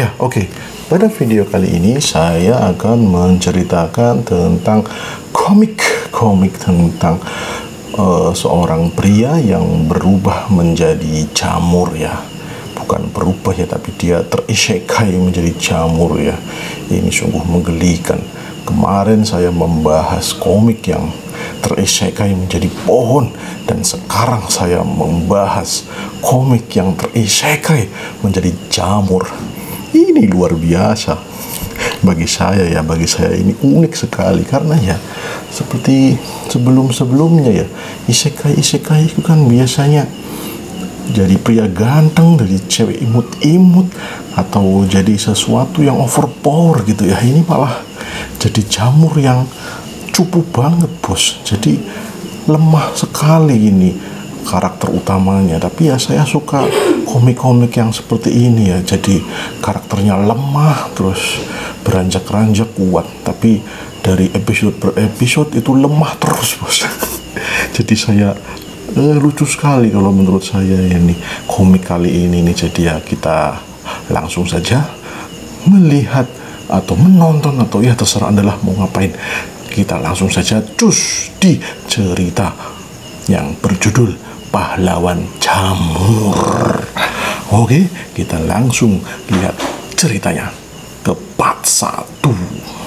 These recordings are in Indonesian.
Ya, oke. Pada video kali ini saya akan menceritakan tentang komik tentang seorang pria yang berubah menjadi jamur ya. Bukan berubah ya, tapi dia terisekai menjadi jamur ya. Ini sungguh menggelikan. Kemarin saya membahas komik yang terisekai menjadi pohon, dan sekarang saya membahas komik yang terisekai menjadi jamur. Ini luar biasa bagi saya ya. Bagi saya ini unik sekali, karena ya seperti sebelum-sebelumnya ya, isekai itu kan biasanya jadi pria ganteng, jadi cewek imut-imut, atau jadi sesuatu yang overpower gitu ya. Ini malah jadi jamur yang cupu banget, bos. Jadi lemah sekali ini karakter utamanya. Tapi ya saya suka komik-komik yang seperti ini ya. Jadi karakternya lemah, terus beranjak-ranjak kuat, tapi dari episode per episode itu lemah terus, bos. Jadi saya lucu sekali kalau menurut saya ini komik kali ini nih. Jadi ya kita langsung saja melihat atau menonton, atau ya terserah adalah mau ngapain. Kita langsung saja cus di cerita yang berjudul Pahlawan Jamur. Oke, kita langsung lihat ceritanya ke part 1.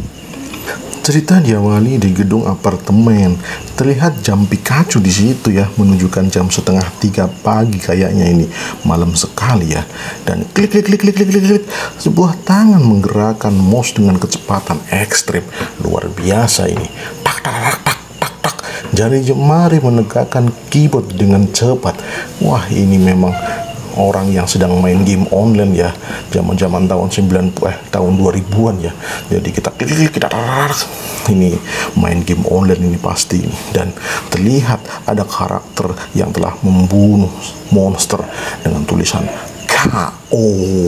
Cerita diawali di gedung apartemen. Terlihat jam Pikachu di situ ya, menunjukkan jam 2:30 pagi kayaknya. Ini malam sekali ya. Dan klik, sebuah tangan menggerakkan mouse dengan kecepatan ekstrim. Luar biasa ini. Tak. Jari jemari menegakkan keyboard dengan cepat. Wah, ini memang orang yang sedang main game online ya, zaman tahun 2000-an ya. Jadi kita ini main game online ini pasti. Dan terlihat ada karakter yang telah membunuh monster dengan tulisan KO.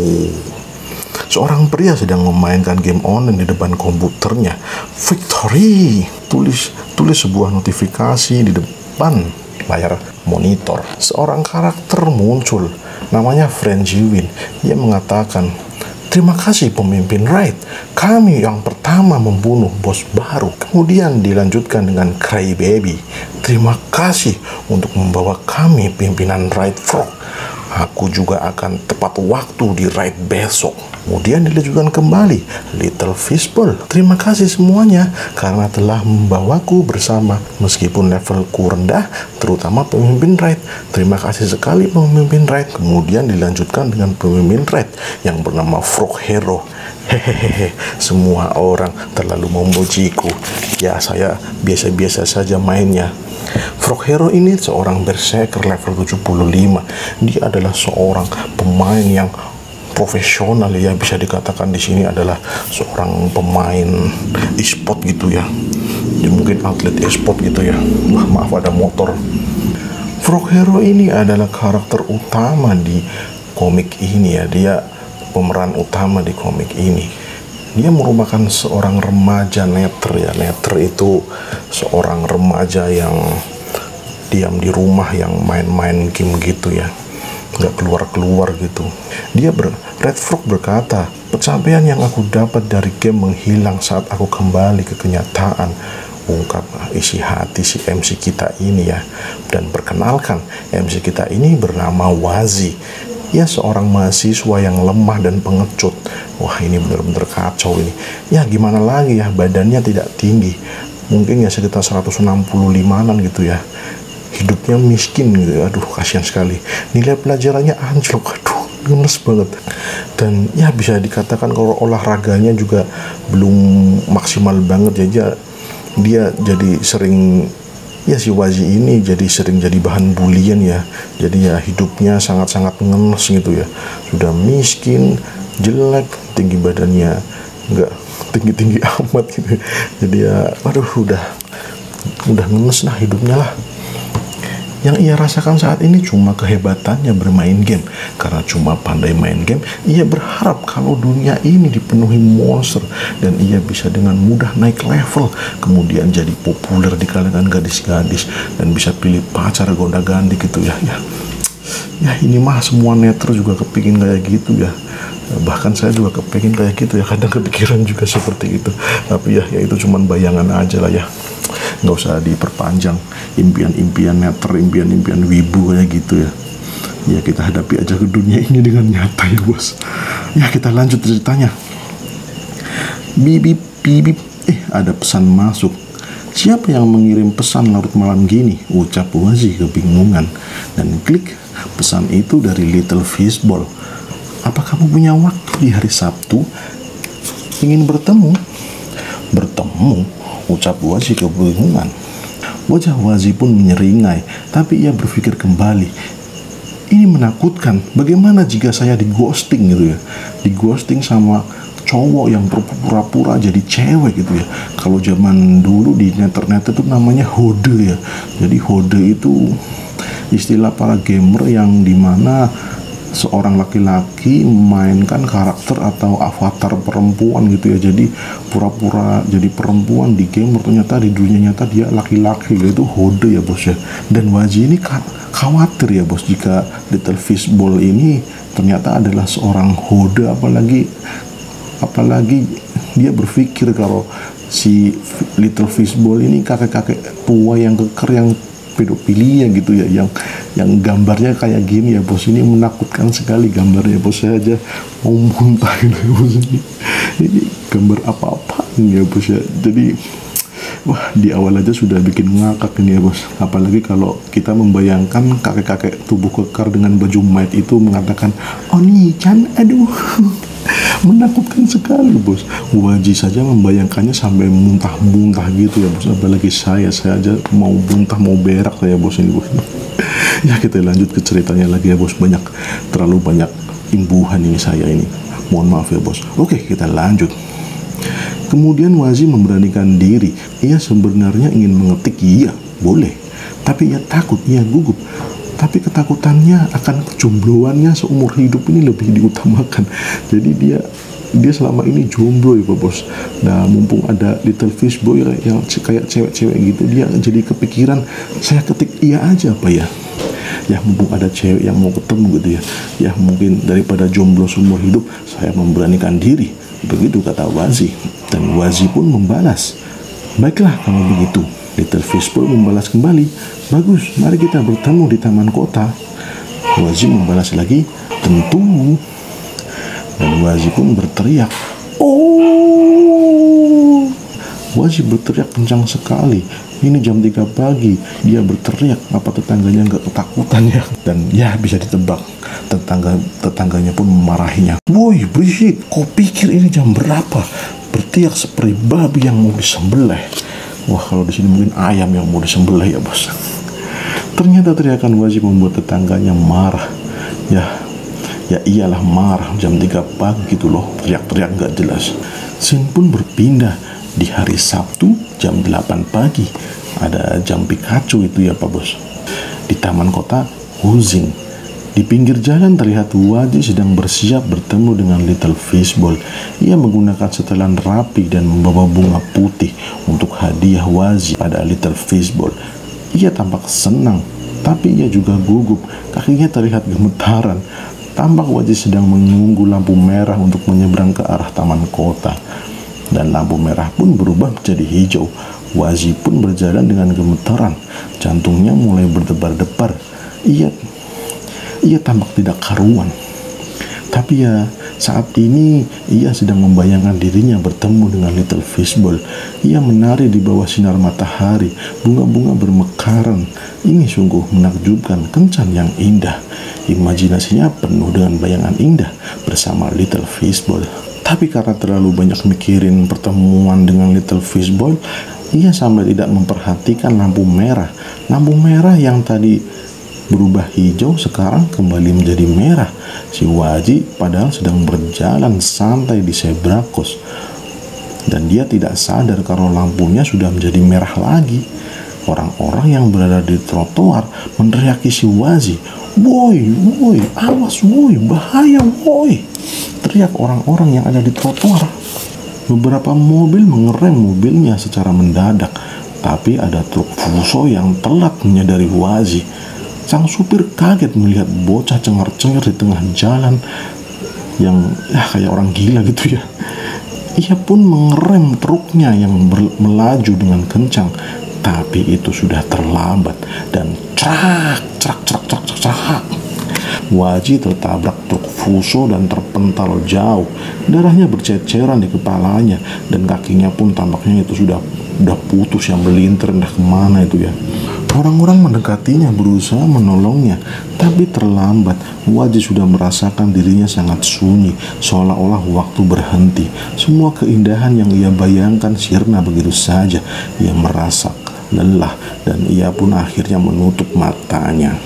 Seorang pria sedang memainkan game online di depan komputernya. Victory, tulis sebuah notifikasi di depan layar monitor. Seorang karakter muncul, namanya Franjiwin. Dia mengatakan, "Terima kasih pemimpin Raid, kami yang pertama membunuh bos baru." Kemudian dilanjutkan dengan Crybaby, "Terima kasih untuk membawa kami pimpinan Raid Frog. Aku juga akan tepat waktu di raid besok." Kemudian dilanjutkan kembali Little Fishball, "Terima kasih semuanya karena telah membawaku bersama meskipun levelku rendah, terutama pemimpin raid. Terima kasih sekali pemimpin raid." Kemudian dilanjutkan dengan pemimpin raid yang bernama Frog Hero. "Hehehe, semua orang terlalu memujiku. Ya, saya biasa-biasa saja mainnya." Frog Hero ini seorang berserker level 75. Dia adalah seorang pemain yang profesional ya, bisa dikatakan di sini adalah seorang pemain e-sport gitu ya. Dia mungkin atlet e-sport gitu ya. Wah, maaf ada motor. Frog Hero ini adalah karakter utama di komik ini ya. Dia pemeran utama di komik ini. Dia merupakan seorang remaja netter ya. Netter itu seorang remaja yang diam di rumah, yang main-main game gitu ya, nggak keluar-keluar gitu. Red Frog berkata, "Pencapaian yang aku dapat dari game menghilang saat aku kembali ke kenyataan," ungkap isi hati si MC kita ini ya. Dan perkenalkan, MC kita ini bernama Wazi. Ya, seorang mahasiswa yang lemah dan pengecut. Wah, ini benar-benar kacau ini. Ya, gimana lagi ya, badannya tidak tinggi. Mungkin ya sekitar 165an gitu ya. Hidupnya miskin gitu. Aduh, kasihan sekali. Nilai pelajarannya anjlok. Aduh, gemes banget. Dan ya bisa dikatakan kalau olahraganya juga belum maksimal banget ya. Dia jadi sering, ya si Wazi ini jadi sering jadi bahan bulian ya. Jadi ya hidupnya sangat-sangat ngenes gitu ya. Sudah miskin, jelek, tinggi badannya nggak tinggi-tinggi amat gitu. Jadi ya aduh, udah ngenes lah hidupnya lah. Yang ia rasakan saat ini cuma kehebatannya bermain game. Karena cuma pandai main game, ia berharap kalau dunia ini dipenuhi monster dan ia bisa dengan mudah naik level, kemudian jadi populer di kalangan gadis-gadis dan bisa pilih pacar gonta-ganti gitu ya. Ya ini mah semua netter juga kepingin kayak gitu ya. Bahkan saya juga kepengen kayak gitu ya, kadang kepikiran juga seperti itu. Tapi ya itu cuman bayangan aja lah ya, nggak usah diperpanjang impian-impian netter, impian-impian wibu kayak gitu ya. Ya kita hadapi aja ke dunia ini dengan nyata ya bos. Ya kita lanjut ceritanya. Bibip bibip, ada pesan masuk. Siapa yang mengirim pesan larut malam gini? Ucap Wazi kebingungan dan klik. Pesan itu dari Little Fishball. Apa kamu punya waktu di hari Sabtu? Ingin bertemu? Bertemu? Ucap Wazi kebingungan. Wajah Wazi pun menyeringai, tapi ia berpikir kembali. Ini menakutkan. Bagaimana jika saya di ghosting gitu ya? Di ghosting sama cowok yang pura-pura jadi cewek gitu ya. Kalau zaman dulu di net itu namanya hode ya. Jadi hode itu istilah para gamer yang dimana seorang laki-laki memainkan karakter atau avatar perempuan gitu ya. Jadi pura-pura jadi perempuan di game, ternyata di dunia nyata dia laki-laki, itu hode ya bos ya. Dan Waji ini khawatir ya bos, jika Little Fishball ini ternyata adalah seorang hode, apalagi dia berpikir kalau si Little Fishball ini kakek-kakek tua yang keker, yang pedofilia gitu ya, yang gambarnya kayak gini ya bos. Ini menakutkan sekali gambarnya bos, saya aja mau muntah gitu ya bos. Ini gambar apa-apa ya bos ya. Jadi wah, di awal aja sudah bikin ngakak ini ya bos. Apalagi kalau kita membayangkan kakek-kakek tubuh kekar dengan baju maid itu mengatakan, oh nih kan, aduh menakutkan sekali bos. Waji saja membayangkannya sampai muntah-muntah gitu ya bos, apalagi saya aja mau muntah, mau berak saya bos ini bos. Ya kita lanjut ke ceritanya lagi ya bos, terlalu banyak imbuhan ini saya ini, mohon maaf ya bos. Oke, kita lanjut. Kemudian Wazi memberanikan diri. Ia sebenarnya ingin mengetik iya, boleh, tapi ia takut, ia gugup. Tapi ketakutannya akan kejombloannya seumur hidup ini lebih diutamakan. Jadi dia selama ini jomblo ya bos. Nah mumpung ada Little Fishboy yang kayak cewek-cewek gitu, dia jadi kepikiran, saya ketik iya aja apa ya. Ya mumpung ada cewek yang mau ketemu gitu ya. Ya mungkin daripada jomblo seumur hidup, saya memberanikan diri. Begitu kata Wazi. Dan Wazi pun membalas, baiklah kalau begitu. Little Fishboy membalas kembali, bagus, mari kita bertemu di taman kota. Wazi membalas lagi, tentu. Dan Wazi pun berteriak, oh. Wazi berteriak kencang sekali. Ini jam 3 pagi, dia berteriak, apa tetangganya nggak ketakutan ya? Dan ya bisa ditebak, tetangganya pun memarahinya. Woi berisik, kau pikir ini jam berapa? Berteriak seperti babi yang mau disembelih. Wah, kalau di sini mungkin ayam yang mau disembelih ya bos. Ternyata teriakan Wazi membuat tetangganya marah. Ya iyalah marah, jam 3 pagi gitu loh, teriak-teriak nggak jelas. Scene pun berpindah di hari Sabtu jam 8 pagi. Ada jam Pikachu itu ya pak bos. Di taman kota Huzing. Di pinggir jalan terlihat Wazi sedang bersiap bertemu dengan Little Fishball. Ia menggunakan setelan rapi dan membawa bunga putih untuk hadiah Wazi pada Little Fishball. Ia tampak senang, tapi ia juga gugup. Kakinya terlihat gemetaran. Tampak Wazi sedang menunggu lampu merah untuk menyeberang ke arah taman kota. Dan lampu merah pun berubah menjadi hijau. Wazi pun berjalan dengan gemetaran. Jantungnya mulai berdebar-debar. Ia tampak tidak karuan. Tapi ya saat ini ia sedang membayangkan dirinya bertemu dengan Little Fishball. Ia menari di bawah sinar matahari, bunga-bunga bermekaran. Ini sungguh menakjubkan, kencan yang indah. Imajinasinya penuh dengan bayangan indah bersama Little Fishball. Tapi karena terlalu banyak mikirin pertemuan dengan Little Fishball, ia sampai tidak memperhatikan lampu merah. Lampu merah yang tadi berubah hijau sekarang kembali menjadi merah. Si Wazi padahal sedang berjalan santai di zebra cross, dan dia tidak sadar kalau lampunya sudah menjadi merah lagi. Orang-orang yang berada di trotoar meneriaki si Wazi, woi, awas woi, bahaya woi. Teriak orang-orang yang ada di trotoar. Beberapa mobil mengerem mobilnya secara mendadak, tapi ada truk Fuso yang telat menyadari Wazi. Sang supir kaget melihat bocah cengar-cengir di tengah jalan. yang kayak orang gila gitu ya. Ia pun mengerem truknya yang melaju dengan kencang, tapi itu sudah terlambat dan crak. Waji tertabrak truk Fuso dan terpental jauh. Darahnya berceceran di kepalanya dan kakinya pun tampaknya itu sudah putus, yang melintir entah kemana itu ya. Orang-orang mendekatinya berusaha menolongnya, tapi terlambat. Waji sudah merasakan dirinya sangat sunyi, seolah-olah waktu berhenti. Semua keindahan yang ia bayangkan sirna begitu saja. Ia merasa lelah dan ia pun akhirnya menutup matanya.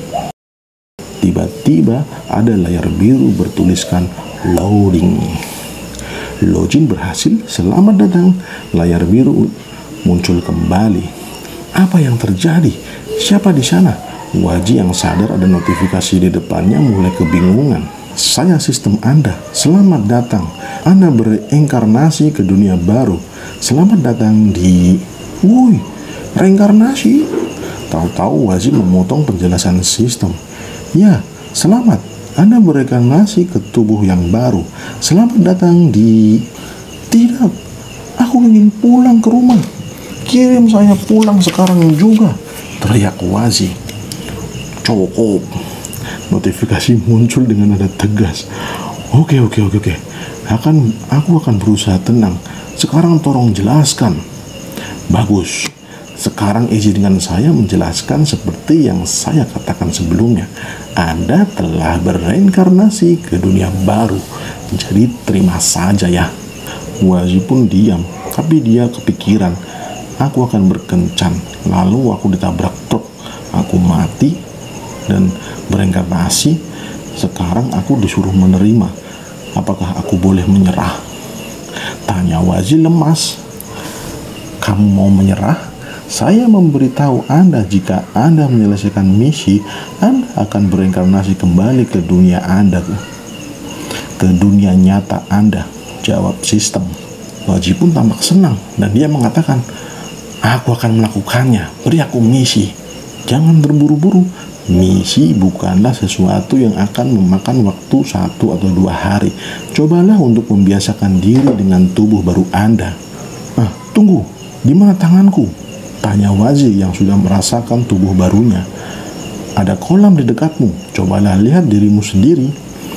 Tiba-tiba ada layar biru bertuliskan loading. Login berhasil, selamat datang. Layar biru muncul kembali. Apa yang terjadi? Siapa di sana? Waji yang sadar ada notifikasi di depannya mulai kebingungan. Saya sistem Anda, selamat datang. Anda bereinkarnasi ke dunia baru. Selamat datang di... Woi, reinkarnasi? Tahu-tahu Waji memotong penjelasan sistem. Ya, selamat. Anda bereinkarnasi ke tubuh yang baru. Selamat datang di... Tidak, aku ingin pulang ke rumah. Kirim saya pulang sekarang juga, teriak Waji. Cukup. Notifikasi muncul dengan nada tegas. Oke. Aku akan berusaha tenang. Sekarang tolong jelaskan. Bagus. Sekarang izinkan saya menjelaskan seperti yang saya katakan sebelumnya. Anda telah bereinkarnasi ke dunia baru. Jadi terima saja ya. Waji pun diam, tapi dia kepikiran. Aku akan berkencan, lalu aku ditabrak truk. Aku mati dan bereinkarnasi. Sekarang aku disuruh menerima. Apakah aku boleh menyerah? Tanya Waji lemas. Kamu mau menyerah? Saya memberitahu Anda, jika Anda menyelesaikan misi, Anda akan bereinkarnasi kembali ke dunia Anda, ke dunia nyata Anda, jawab sistem. Waji pun tampak senang dan dia mengatakan, aku akan melakukannya, beri aku misi. Jangan terburu-buru. Misi bukanlah sesuatu yang akan memakan waktu 1 atau 2 hari. Cobalah untuk membiasakan diri dengan tubuh baru Anda. Tunggu, di mana tanganku? Tanya Waji yang sudah merasakan tubuh barunya. Ada kolam di dekatmu, cobalah lihat dirimu sendiri.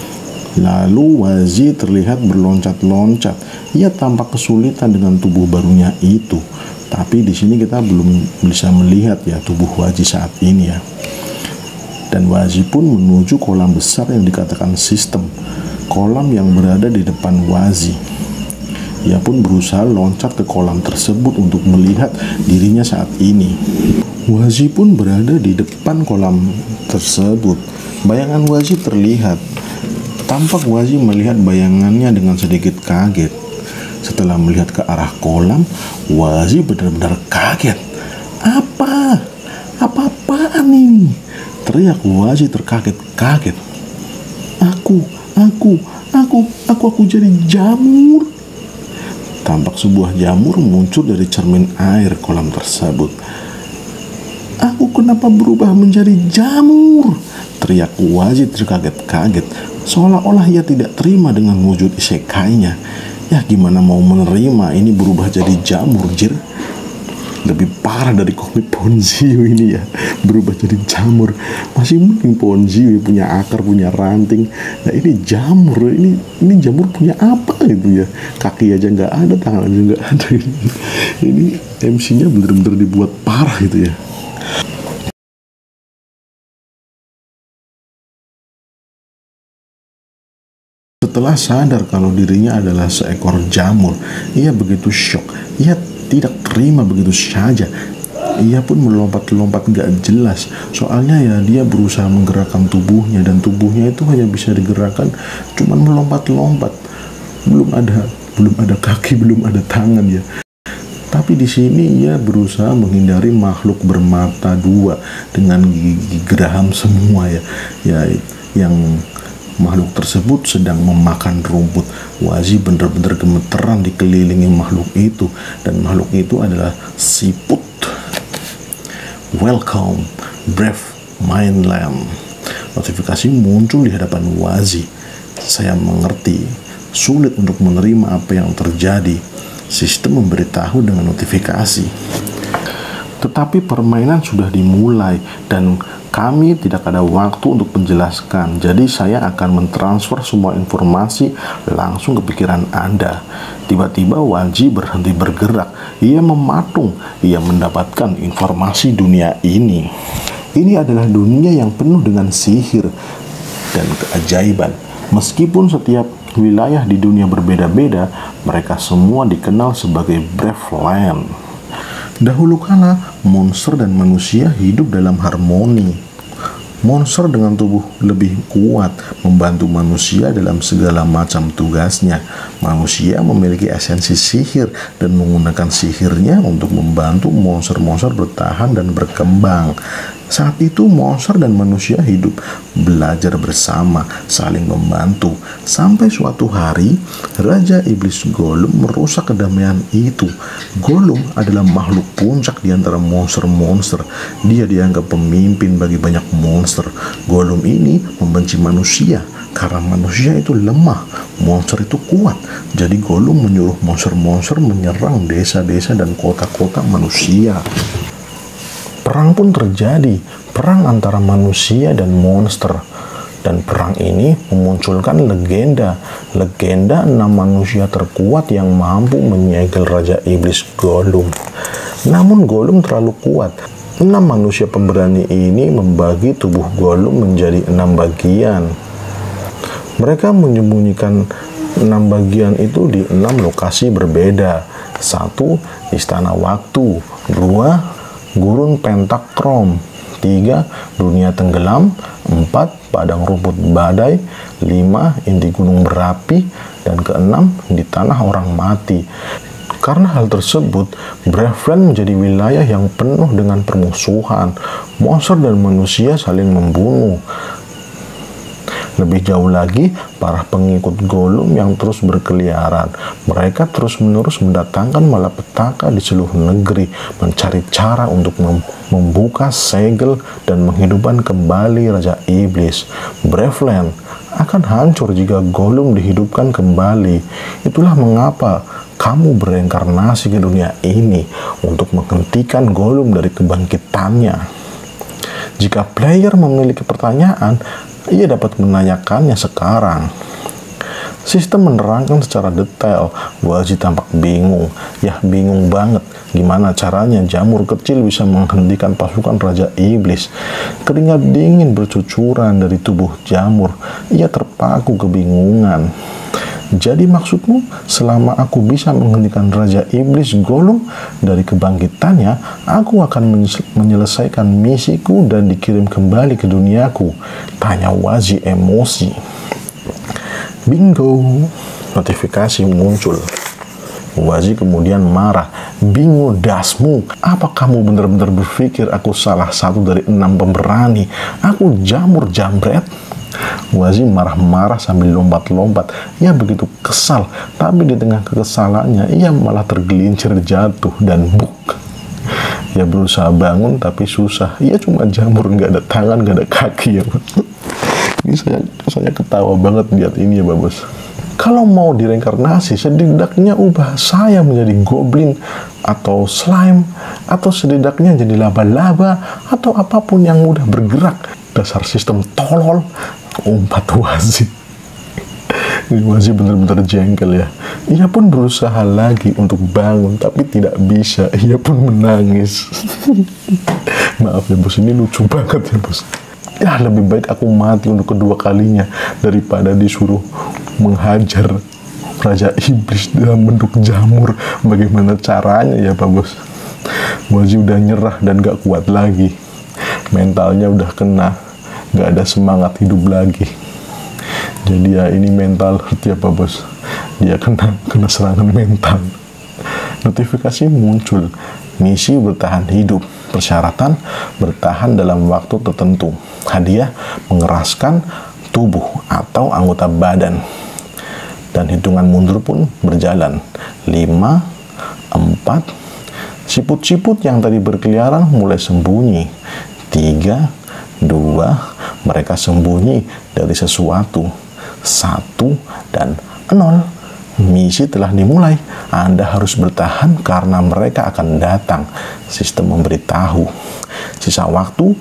Lalu Waji terlihat berloncat-loncat. Ia tampak kesulitan dengan tubuh barunya itu. Tapi di sini kita belum bisa melihat ya tubuh Waji saat ini ya. Dan Waji pun menuju kolam besar yang dikatakan sistem. Kolam yang berada di depan Waji. Ia pun berusaha loncat ke kolam tersebut untuk melihat dirinya saat ini. Waji pun berada di depan kolam tersebut. Bayangan Waji terlihat. Tampak Waji melihat bayangannya dengan sedikit kaget. Setelah melihat ke arah kolam, Waji benar-benar kaget. Apa-apaan ini? Teriak Waji terkaget-kaget. Aku jadi jamur. Tampak sebuah jamur muncul dari cermin air kolam tersebut. Aku kenapa berubah menjadi jamur? Teriak Waji terkaget-kaget, seolah-olah ia tidak terima dengan wujud isekainya. Ya gimana mau menerima ini berubah jadi jamur, jir? Lebih parah dari komik Ponziu ini ya, berubah jadi jamur. Masih mending Ponziu punya akar, punya ranting. Nah ini jamur, ini jamur punya apa gitu ya? Kaki aja nggak ada, tangan aja nggak ada. Ini MC-nya bener-bener dibuat parah gitu ya. Setelah sadar kalau dirinya adalah seekor jamur, ia begitu syok. Ia tidak terima begitu saja. Ia pun melompat-lompat gak jelas. Soalnya ya dia berusaha menggerakkan tubuhnya, dan tubuhnya itu hanya bisa digerakkan cuman melompat-lompat. Belum ada kaki, belum ada tangan ya. Tapi di sini ia berusaha menghindari makhluk bermata 2 dengan gigi geraham semua ya. Yang makhluk tersebut sedang memakan rumput. Waji benar-benar gemeteran dikelilingi makhluk itu, dan makhluk itu adalah siput. Welcome, brave Mainland. Notifikasi muncul di hadapan Waji. Saya mengerti, sulit untuk menerima apa yang terjadi. Sistem memberitahu dengan notifikasi. Tetapi permainan sudah dimulai dan kami tidak ada waktu untuk menjelaskan. Jadi saya akan mentransfer semua informasi langsung ke pikiran Anda. Tiba-tiba Waji berhenti bergerak. Ia mematung. Ia mendapatkan informasi dunia ini. Ini adalah dunia yang penuh dengan sihir dan keajaiban. Meskipun setiap wilayah di dunia berbeda-beda, mereka semua dikenal sebagai Braveland. Dahulu kala, monster dan manusia hidup dalam harmoni. Monster dengan tubuh lebih kuat membantu manusia dalam segala macam tugasnya. Manusia memiliki esensi sihir dan menggunakan sihirnya untuk membantu monster-monster bertahan dan berkembang. Saat itu monster dan manusia hidup belajar bersama, saling membantu. Sampai suatu hari, Raja Iblis Gollum merusak kedamaian itu. Gollum adalah makhluk puncak di antara monster-monster. Dia dianggap pemimpin bagi banyak monster. Gollum ini membenci manusia karena manusia itu lemah, monster itu kuat. Jadi Gollum menyuruh monster-monster menyerang desa-desa dan kota-kota manusia. Perang pun terjadi, perang antara manusia dan monster. Dan perang ini memunculkan legenda 6 manusia terkuat yang mampu menyegel Raja Iblis Gollum. Namun Gollum terlalu kuat. 6 manusia pemberani ini membagi tubuh Gollum menjadi 6 bagian. Mereka menyembunyikan 6 bagian itu di 6 lokasi berbeda. 1. Istana Waktu. 2. Gurun Pentakrom. 3. Dunia Tenggelam. 4. Padang Rumput Badai. 5. Inti Gunung Berapi. Dan ke-6 di Tanah Orang Mati. Karena hal tersebut, Braveland menjadi wilayah yang penuh dengan permusuhan. Monster dan manusia saling membunuh. Lebih jauh lagi, para pengikut Gollum yang terus berkeliaran. Mereka terus-menerus mendatangkan malapetaka di seluruh negeri, mencari cara untuk membuka segel dan menghidupkan kembali Raja Iblis. Braveland akan hancur jika Gollum dihidupkan kembali. Itulah mengapa kamu bereinkarnasi ke dunia ini untuk menghentikan Gollum dari kebangkitannya. Jika player memiliki pertanyaan, ia dapat menanyakannya sekarang. Sistem menerangkan secara detail. Waji tampak bingung. Ya, bingung banget. Gimana caranya jamur kecil bisa menghentikan pasukan Raja Iblis? Keringat dingin bercucuran dari tubuh jamur. Ia terpaku kebingungan. Jadi maksudmu, selama aku bisa menghentikan Raja Iblis Gollum dari kebangkitannya, aku akan menyelesaikan misiku dan dikirim kembali ke duniaku? Tanya Waji emosi. Bingo, notifikasi muncul. Waji kemudian marah. Bingo dasmu, apa kamu benar-benar berpikir aku salah satu dari 6 pemberani? Aku jamur jambret. Waji marah-marah sambil lompat-lompat. Ia begitu kesal, tapi di tengah kekesalannya ia malah tergelincir jatuh dan buk. Ia berusaha bangun tapi susah. Ia cuma jamur, nggak ada tangan, nggak ada kaki ya. Ini saya ketawa banget lihat ini ya Bos. Kalau mau direinkarnasi, setidaknya ubah saya menjadi goblin atau slime, atau setidaknya jadi laba-laba atau apapun yang mudah bergerak. Dasar sistem tolol, umpat Waji. Waji benar-benar jengkel ya. Ia pun berusaha lagi untuk bangun, tapi tidak bisa. Ia pun menangis. Maaf ya Bos, ini lucu banget ya Bos. Ya, lebih baik aku mati untuk kedua kalinya daripada disuruh menghajar Raja Iblis dalam bentuk jamur. Bagaimana caranya ya Pak Bos? Waji udah nyerah dan gak kuat lagi. Mentalnya udah kena, gak ada semangat hidup lagi. Jadi ya ini mental hurt ya Pak Bos. Dia kena serangan mental. Notifikasi muncul. Misi bertahan hidup. Persyaratan bertahan dalam waktu tertentu. Hadiah mengeraskan tubuh atau anggota badan. Dan hitungan mundur pun berjalan. 5, 4. Siput-siput yang tadi berkeliaran mulai sembunyi. 3, 2. Mereka sembunyi dari sesuatu. 1 dan 0. Misi telah dimulai. Anda harus bertahan karena mereka akan datang. Sistem memberitahu. Sisa waktu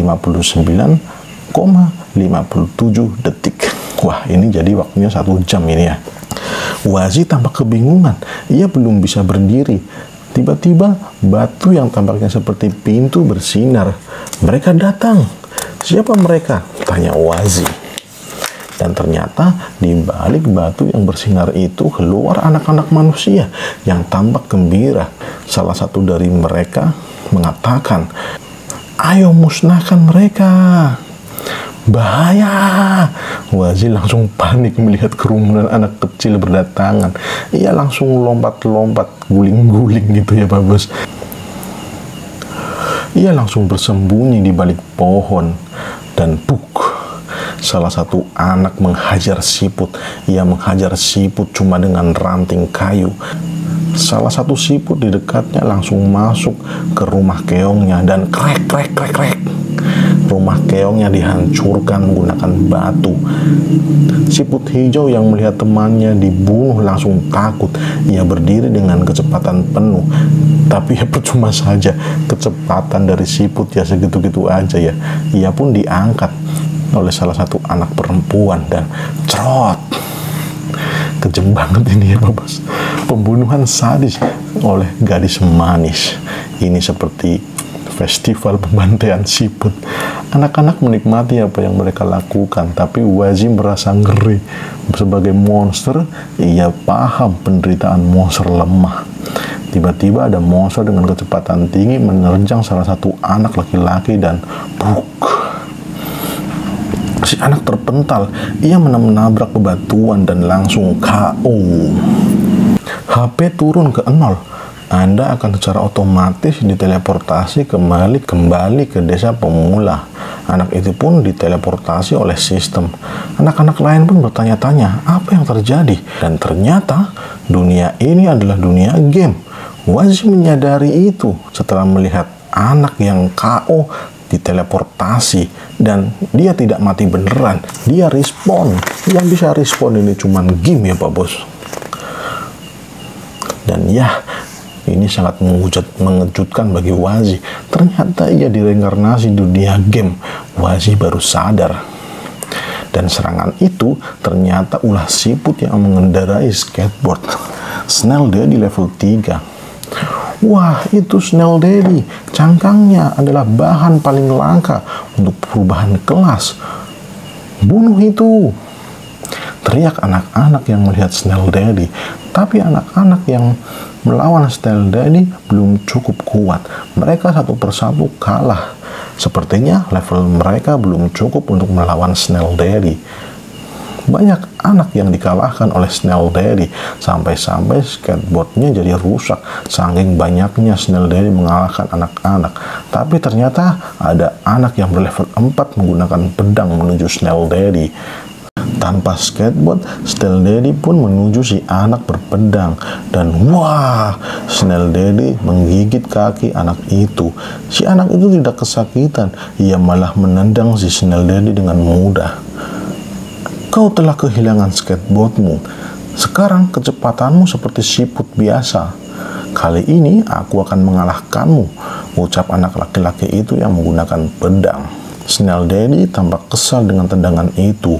59,57 detik. Wah, ini jadi waktunya 1 jam ini ya. Wazi tampak kebingungan. Ia belum bisa berdiri. Tiba-tiba batu yang tampaknya seperti pintu bersinar. Mereka datang. Siapa mereka? Tanya Wazi. Dan ternyata di balik batu yang bersinar itu keluar anak-anak manusia yang tampak gembira. Salah satu dari mereka mengatakan, "Ayo musnahkan mereka. Bahaya!" Wazi langsung panik melihat kerumunan anak kecil berdatangan. Ia langsung lompat-lompat, guling-guling gitu ya Pak Bos. Ia langsung bersembunyi di balik pohon dan salah satu anak menghajar siput. Ia menghajar siput cuma dengan ranting kayu. Salah satu siput di dekatnya langsung masuk ke rumah keongnya dan krek. Rumah keongnya dihancurkan menggunakan batu. Siput hijau yang melihat temannya dibunuh langsung takut. Ia berdiri dengan kecepatan penuh. Tapi ya percuma saja, kecepatan dari siput ya segitu-gitu aja ya. Ia pun diangkat oleh salah satu anak perempuan dan cerot. Kejam banget ini ya Bos. Pembunuhan sadis oleh gadis manis. Ini seperti festival pembantaian siput. Anak-anak menikmati apa yang mereka lakukan, tapi Wazi merasa ngeri. Sebagai monster, ia paham penderitaan monster lemah. Tiba-tiba ada monster dengan kecepatan tinggi menerjang salah satu anak laki-laki dan si anak terpental. Ia menabrak bebatuan dan langsung KO. HP turun ke 0. Anda akan secara otomatis diteleportasi kembali ke desa pemula. Anak itu pun diteleportasi oleh sistem. Anak-anak lain pun bertanya-tanya apa yang terjadi. Dan ternyata dunia ini adalah dunia game. Wazi menyadari itu setelah melihat anak yang KO diteleportasi dan dia tidak mati beneran, dia respawn. Yang bisa respawn ini cuman game ya Pak Bos. Dan ya, ini sangat mengejutkan bagi Wazi. Ternyata ia direinkarnasi dunia game. Wazi baru sadar. Dan serangan itu ternyata ulah siput yang mengendarai skateboard. Snail Daddy level 3. Wah, itu Snail Daddy. Cangkangnya adalah bahan paling langka untuk perubahan kelas. Bunuh itu! Teriak anak-anak yang melihat Snail Daddy. Tapi anak-anak yang melawan Snail Daddy belum cukup kuat. Mereka satu persatu kalah. Sepertinya level mereka belum cukup untuk melawan Snail Daddy. Banyak anak yang dikalahkan oleh Snail Daddy, sampai-sampai skateboardnya jadi rusak saking banyaknya Snail Daddy mengalahkan anak-anak. Tapi ternyata ada anak yang berlevel 4 menggunakan pedang menuju Snail Daddy. Tanpa skateboard, Snail Daddy pun menuju si anak berpedang. Dan wah, Snail Daddy menggigit kaki anak itu. Si anak itu tidak kesakitan, ia malah menendang si Snail Daddy dengan mudah. Kau telah kehilangan skateboardmu. Sekarang kecepatanmu seperti siput biasa. Kali ini aku akan mengalahkanmu, ucap anak laki-laki itu yang menggunakan pedang. Snail Daddy tampak kesal dengan tendangan itu.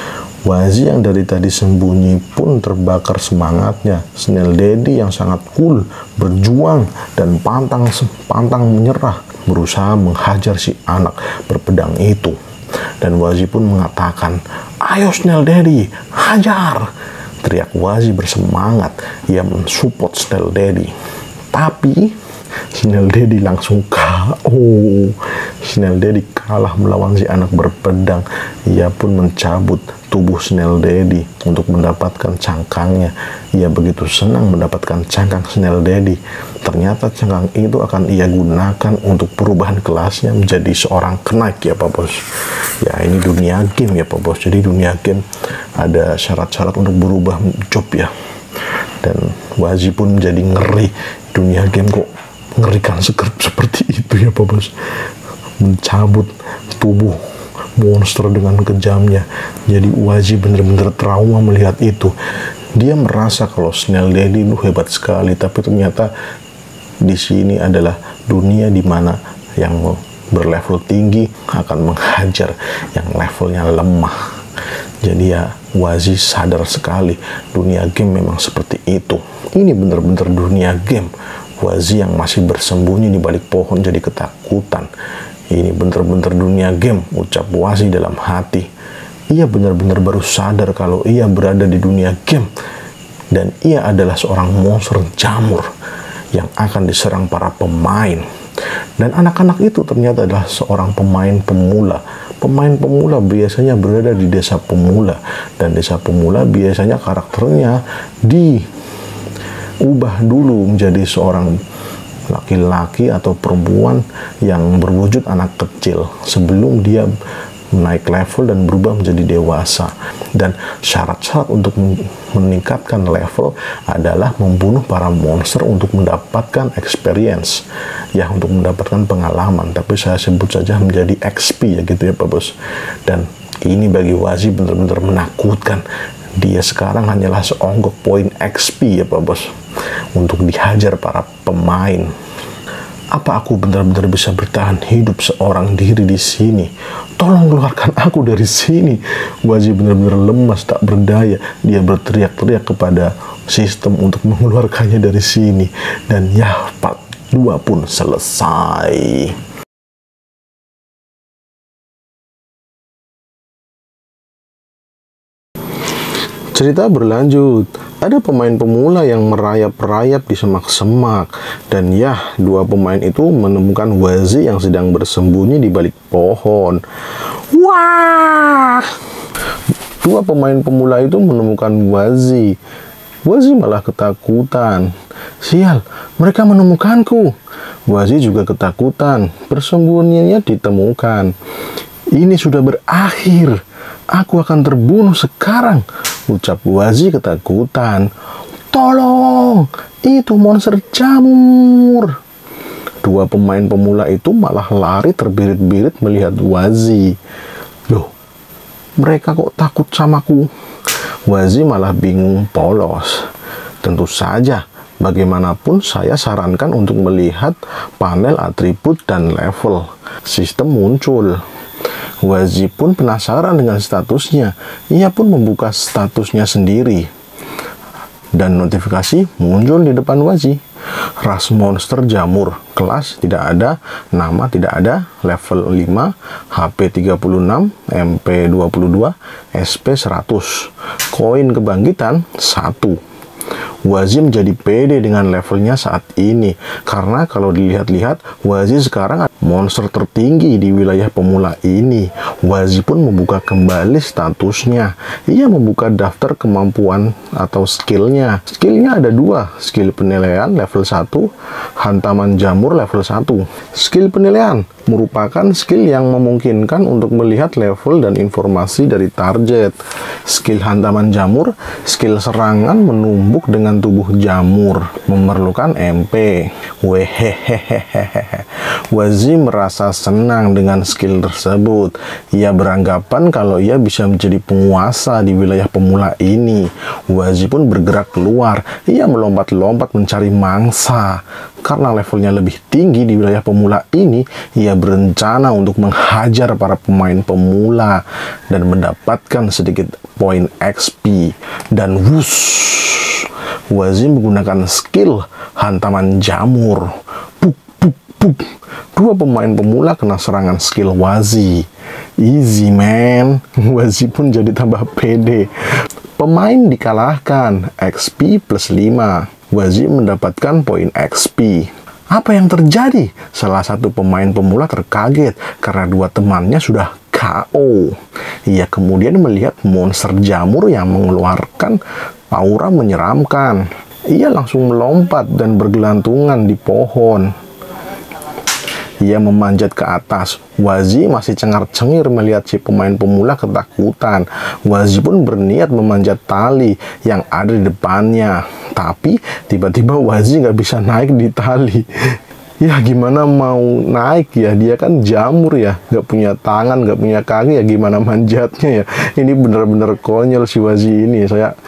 Wazi yang dari tadi sembunyi pun terbakar semangatnya. Snail Daddy yang sangat cool, berjuang dan pantang menyerah, berusaha menghajar si anak berpedang itu. Dan Wazi pun mengatakan, "Ayo Snail Daddy, hajar!" Teriak Wazi bersemangat. Ia mensupport Snail Daddy. Tapi Snail Daddy langsung KO. Snail Daddy kalah melawan si anak berpedang. Ia pun mencabut tubuh Snail Daddy untuk mendapatkan cangkangnya. Ia begitu senang mendapatkan cangkang Snail Daddy. Ternyata cangkang itu akan ia gunakan untuk perubahan kelasnya menjadi seorang knight ya Pak Bos. Ya ini dunia game ya Pak Bos. Jadi dunia game ada syarat-syarat untuk berubah job ya. Dan Wazi pun menjadi ngeri. Dunia game kok mengerikan seperti itu ya Pak Bos. Mencabut tubuh monster dengan kejamnya. Jadi Wazi benar-benar trauma melihat itu. Dia merasa kalau Snail Daddy itu hebat sekali, tapi ternyata di sini adalah dunia di mana yang berlevel tinggi akan menghajar yang levelnya lemah. Jadi ya Wazi sadar sekali dunia game memang seperti itu. Ini benar-benar dunia game. Wazi yang masih bersembunyi di balik pohon jadi ketakutan. Ini benar-benar dunia game, ucap Wazi dalam hati. Ia benar-benar baru sadar kalau ia berada di dunia game. Dan ia adalah seorang monster jamur yang akan diserang para pemain. Dan anak-anak itu ternyata adalah seorang pemain pemula. Pemain pemula biasanya berada di desa pemula. Dan desa pemula biasanya karakternya diubah dulu menjadi seorang laki-laki atau perempuan yang berwujud anak kecil sebelum dia naik level dan berubah menjadi dewasa. Dan syarat-syarat untuk meningkatkan level adalah membunuh para monster untuk mendapatkan experience, ya, untuk mendapatkan pengalaman. Tapi saya sebut saja menjadi XP, ya gitu ya Pak Bos. Dan ini bagi Wazi benar-benar menakutkan. Dia sekarang hanyalah seonggok poin XP, ya Pak Bos, untuk dihajar para pemain. Apa aku benar-benar bisa bertahan hidup seorang diri di sini? Tolong keluarkan aku dari sini. Wazi benar-benar lemas, tak berdaya. Dia berteriak-teriak kepada sistem untuk mengeluarkannya dari sini. Dan ya, part 2 pun selesai. Cerita berlanjut. Ada pemain pemula yang merayap-rayap di semak-semak. Dan ya, dua pemain itu menemukan Wazi yang sedang bersembunyi di balik pohon. Wah! Dua pemain pemula itu menemukan Wazi. Wazi malah ketakutan. Sial, mereka menemukanku. Wazi juga ketakutan. Persembunyiannya ditemukan. Ini sudah berakhir. Aku akan terbunuh sekarang, ucap Wazi ketakutan. Tolong, itu monster jamur. Dua pemain pemula itu malah lari terbirit-birit melihat Wazi. Loh, mereka kok takut samaku? Wazi malah bingung polos. Tentu saja, bagaimanapun saya sarankan untuk melihat panel atribut dan level. Sistem muncul. Wazi pun penasaran dengan statusnya. Ia pun membuka statusnya sendiri. Dan notifikasi muncul di depan Wazi. Ras monster jamur. Kelas tidak ada, nama tidak ada, level 5, HP 36, MP 22, SP 100. Koin kebangkitan 1. Wazi menjadi pede dengan levelnya saat ini. Karena kalau dilihat-lihat, Wazi sekarang monster tertinggi di wilayah pemula ini. Wazi pun membuka kembali statusnya. Ia membuka daftar kemampuan atau skillnya. Skillnya ada 2. Skill penilaian level 1, hantaman jamur level 1. Skill penilaian merupakan skill yang memungkinkan untuk melihat level dan informasi dari target. Skill hantaman jamur, skill serangan menumbuk dengan tubuh jamur, memerlukan MP. Wehehehehehe. Wazi merasa senang dengan skill tersebut. Ia beranggapan kalau ia bisa menjadi penguasa di wilayah pemula ini. Wazi pun bergerak keluar. Ia melompat-lompat mencari mangsa. Karena levelnya lebih tinggi di wilayah pemula ini, ia berencana untuk menghajar para pemain pemula dan mendapatkan sedikit poin XP. Dan wush, Wazi menggunakan skill hantaman jamur. Puk, puk, puk. Dua pemain pemula kena serangan skill Wazi. Easy man. Wazi pun jadi tambah pede. Pemain dikalahkan, XP plus 5. Wazi mendapatkan poin XP. Apa yang terjadi? Salah satu pemain pemula terkaget karena dua temannya sudah KO. Ia kemudian melihat monster jamur yang mengeluarkan aura menyeramkan. Ia langsung melompat dan bergelantungan di pohon. Ia memanjat ke atas. Wazi masih cengar-cengir melihat si pemain pemula ketakutan. Wazi pun berniat memanjat tali yang ada di depannya. Tapi tiba-tiba Wazi nggak bisa naik di tali. Ya gimana mau naik ya, dia kan jamur ya, nggak punya tangan, nggak punya kaki, ya gimana manjatnya ya. Ini bener-bener konyol si Wazi ini.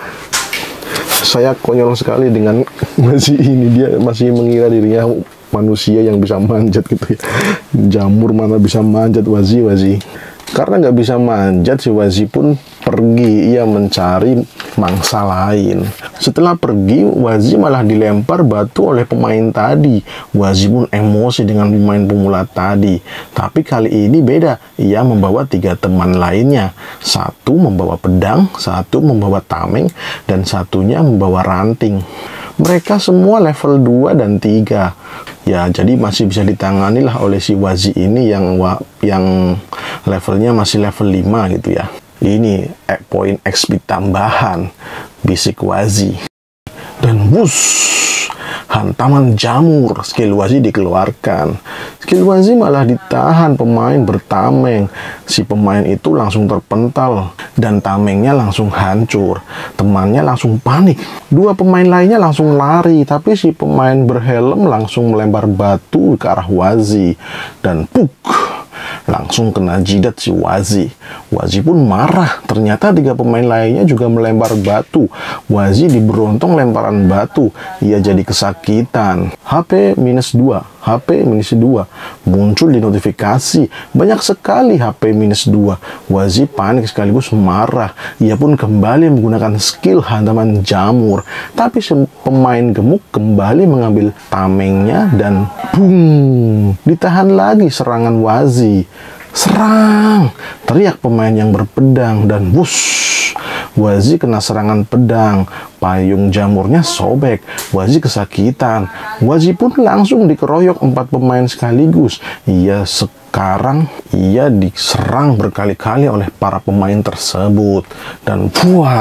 Saya konyol sekali dengan Wazi ini. Dia masih mengira dirinya manusia yang bisa manjat gitu ya. Jamur mana bisa manjat Wazi. Karena nggak bisa manjat, si Wazi pun pergi. Ia mencari mangsa lain. Setelah pergi, Wazi malah dilempar batu oleh pemain tadi. Wazi pun emosi dengan pemain pemula tadi. Tapi kali ini beda. Ia membawa 3 teman lainnya. Satu membawa pedang, satu membawa tameng, dan satunya membawa ranting. Mereka semua level 2 dan 3. Ya, jadi masih bisa ditangani lah oleh si Wazi ini yang levelnya masih level 5 gitu ya. Ini poin XP tambahan, bisik Wazi. Dan hantaman jamur, skill Wazi dikeluarkan. Skill Wazi malah ditahan pemain bertameng. Si pemain itu langsung terpental dan tamengnya langsung hancur. Temannya langsung panik. 2 pemain lainnya langsung lari, tapi si pemain berhelm langsung melempar batu ke arah Wazi dan langsung kena jidat si Wazi. Wazi pun marah. Ternyata 3 pemain lainnya juga melempar batu. Wazi diberontong lemparan batu. Ia jadi kesakitan. HP -2. HP -2. Muncul di notifikasi. Banyak sekali HP -2. Wazi panik sekaligus marah. Ia pun kembali menggunakan skill hantaman jamur. Tapi pemain gemuk kembali mengambil tamengnya dan ditahan lagi serangan Wazi. Serang! Teriak pemain yang berpedang dan Wazi kena serangan pedang. Payung jamurnya sobek. Wazi kesakitan. Wazi pun langsung dikeroyok 4 pemain sekaligus. Sekarang ia diserang berkali-kali oleh para pemain tersebut. Dan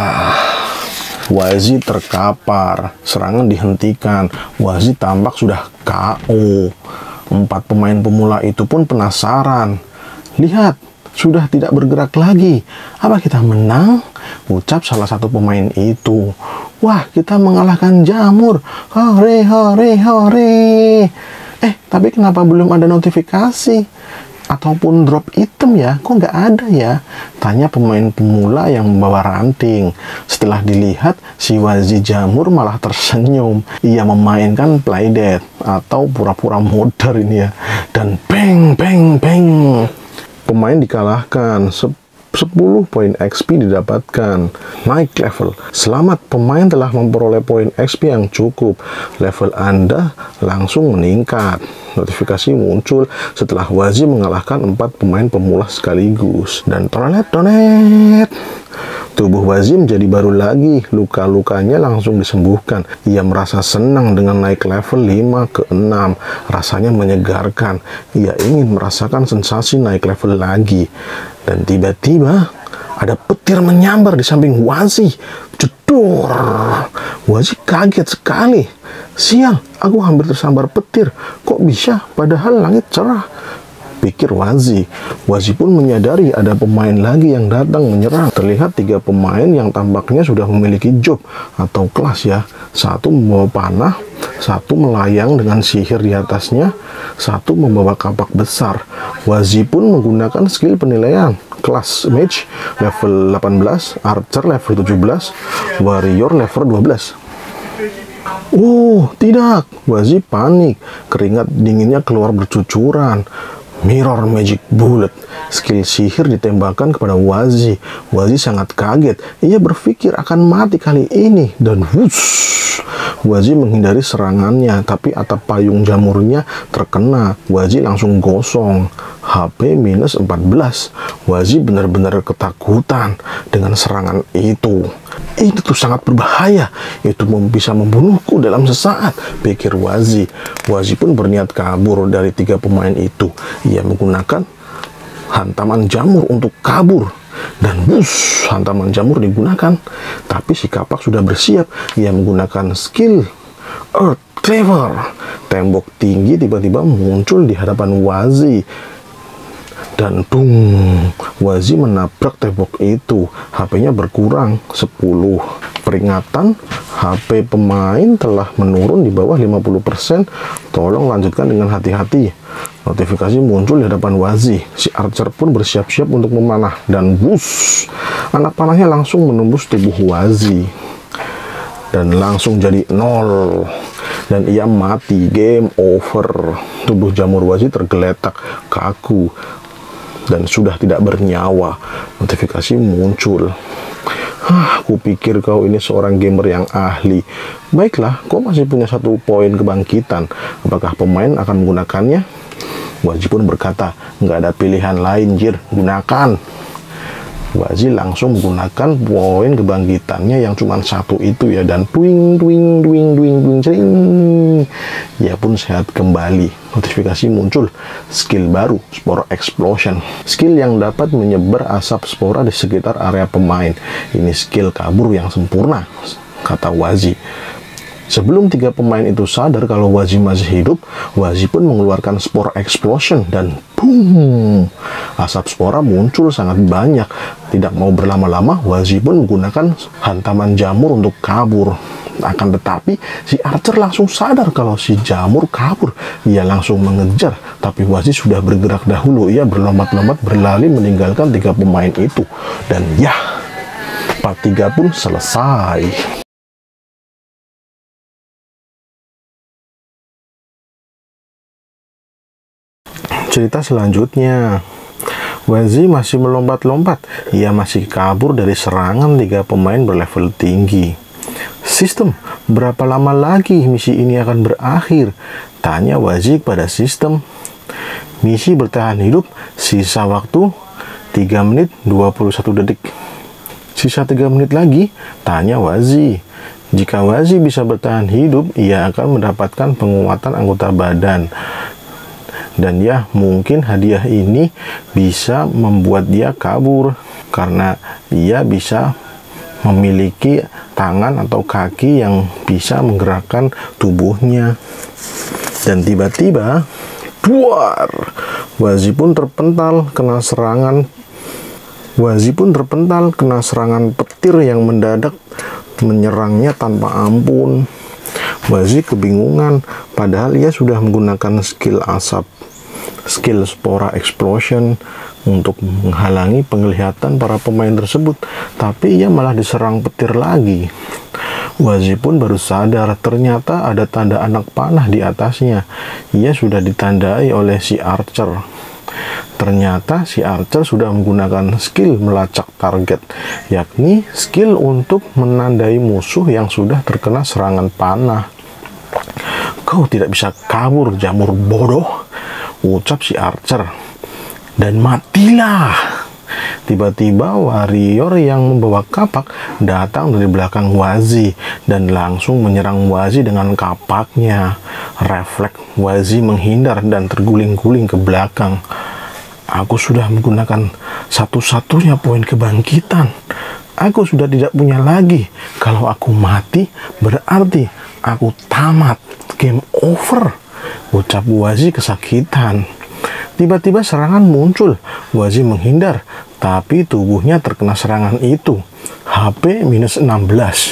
Wazi terkapar. Serangan dihentikan. Wazi tampak sudah KO. 4 pemain pemula itu pun penasaran. Lihat, sudah tidak bergerak lagi. Apa kita menang? Ucap salah satu pemain itu. Wah, kita mengalahkan jamur. Hore, hore, hore. Tapi kenapa belum ada notifikasi? Ataupun drop item ya? Kok nggak ada ya? Tanya pemain pemula yang membawa ranting. Setelah dilihat, si Wazi jamur malah tersenyum. Ia memainkan playdead atau pura-pura modder ini ya. Dan bang, bang, bang. Pemain dikalahkan, 10 poin XP didapatkan. Naik level. Selamat, pemain telah memperoleh poin XP yang cukup. Level Anda langsung meningkat. Notifikasi muncul setelah Wazi mengalahkan 4 pemain pemula sekaligus. Dan tonet. Tubuh Wazi menjadi baru lagi. Luka-lukanya langsung disembuhkan. Ia merasa senang dengan naik level 5 ke 6. Rasanya menyegarkan. Ia ingin merasakan sensasi naik level lagi. Dan tiba-tiba ada petir menyambar di samping Wazi. Jedor. Wazi kaget sekali. Sial, aku hampir tersambar petir. Kok bisa? Padahal langit cerah, pikir Wazi. Wazi pun menyadari ada pemain lagi yang datang menyerang. Terlihat 3 pemain yang tampaknya sudah memiliki job atau kelas ya. Satu membawa panah, satu melayang dengan sihir di atasnya, satu membawa kapak besar. Wazi pun menggunakan skill penilaian. Kelas Mage level 18, Archer level 17, Warrior level 12. Tidak. Wazi panik. Keringat dinginnya keluar bercucuran. Mirror Magic Bullet. Skill sihir ditembakkan kepada Wazi. Wazi sangat kaget. Ia berpikir akan mati kali ini. Dan Wazi menghindari serangannya. Tapi atap payung jamurnya terkena. Wazi langsung gosong. HP -14. Wazi benar-benar ketakutan dengan serangan itu. Ini tuh sangat berbahaya. Itu bisa membunuhku dalam sesaat, pikir Wazi. Wazi pun berniat kabur dari 3 pemain itu. Ia menggunakan hantaman jamur untuk kabur. Dan hantaman jamur digunakan. Tapi si kapak sudah bersiap. Ia menggunakan skill Earth Cleaver. Tembok tinggi tiba-tiba muncul di hadapan Wazi. Dan Wazi menabrak tembok itu. HP-nya berkurang 10. Peringatan, HP pemain telah menurun di bawah 50%. Tolong lanjutkan dengan hati-hati. Notifikasi muncul di hadapan Wazi. Si Archer pun bersiap-siap untuk memanah. Dan bus, anak panahnya langsung menembus tubuh Wazi. Dan langsung jadi 0. Dan ia mati. Game over. Tubuh jamur Wazi tergeletak kaku dan sudah tidak bernyawa. Notifikasi muncul. Kupikir kau ini seorang gamer yang ahli. Baiklah, kau masih punya 1 poin kebangkitan. Apakah pemain akan menggunakannya? Wazi pun berkata, nggak ada pilihan lain, Jir, gunakan. Wazi langsung menggunakan poin kebangkitannya yang cuma 1 itu ya, dan twing twing twing twing twing cering. Ia pun sehat kembali. Notifikasi muncul, skill baru, Spore Explosion. Skill yang dapat menyebar asap spora di sekitar area pemain. Ini skill kabur yang sempurna, kata Wazi. Sebelum 3 pemain itu sadar kalau Wazi masih hidup, Wazi pun mengeluarkan Spore Explosion dan boom! Asap spora muncul sangat banyak. Tidak mau berlama-lama, Wazi pun menggunakan hantaman jamur untuk kabur. Akan tetapi, si Archer langsung sadar kalau si jamur kabur. Ia langsung mengejar, tapi Wazi sudah bergerak dahulu. Ia berlompat-lompat berlari meninggalkan 3 pemain itu. Dan ya, part 3 pun selesai. Cerita selanjutnya, Wazi masih melompat-lompat. Ia masih kabur dari serangan 3 pemain berlevel tinggi. Sistem, berapa lama lagi misi ini akan berakhir? Tanya Wazi kepada sistem. Misi bertahan hidup, sisa waktu 3 menit 21 detik. Sisa 3 menit lagi? Tanya Wazi. Jika Wazi bisa bertahan hidup, ia akan mendapatkan penguatan anggota badan. Dan ya, mungkin hadiah ini bisa membuat dia kabur karena ia bisa memiliki tangan atau kaki yang bisa menggerakkan tubuhnya. Dan tiba-tiba, buar! Wazi pun terpental kena serangan petir yang mendadak menyerangnya tanpa ampun. Wazi kebingungan, padahal ia sudah menggunakan skill asap, skill Spore Explosion untuk menghalangi penglihatan para pemain tersebut, tapi ia malah diserang petir lagi. Wazi pun baru sadar ternyata ada tanda anak panah di atasnya. Ia sudah ditandai oleh si Archer. Ternyata si Archer sudah menggunakan skill melacak target, yakni skill untuk menandai musuh yang sudah terkena serangan panah. Kau tidak bisa kabur, jamur bodoh, ucap si Archer. Dan matilah. Tiba-tiba warrior yang membawa kapak datang dari belakang Wazi dan langsung menyerang Wazi dengan kapaknya. Refleks Wazi menghindar dan terguling-guling ke belakang. Aku sudah menggunakan satu-satunya poin kebangkitan. Aku sudah tidak punya lagi. Kalau aku mati, berarti aku tamat. Game over, ucap Wazi kesakitan. Tiba-tiba serangan muncul. Wazi menghindar, tapi tubuhnya terkena serangan itu. HP minus 16.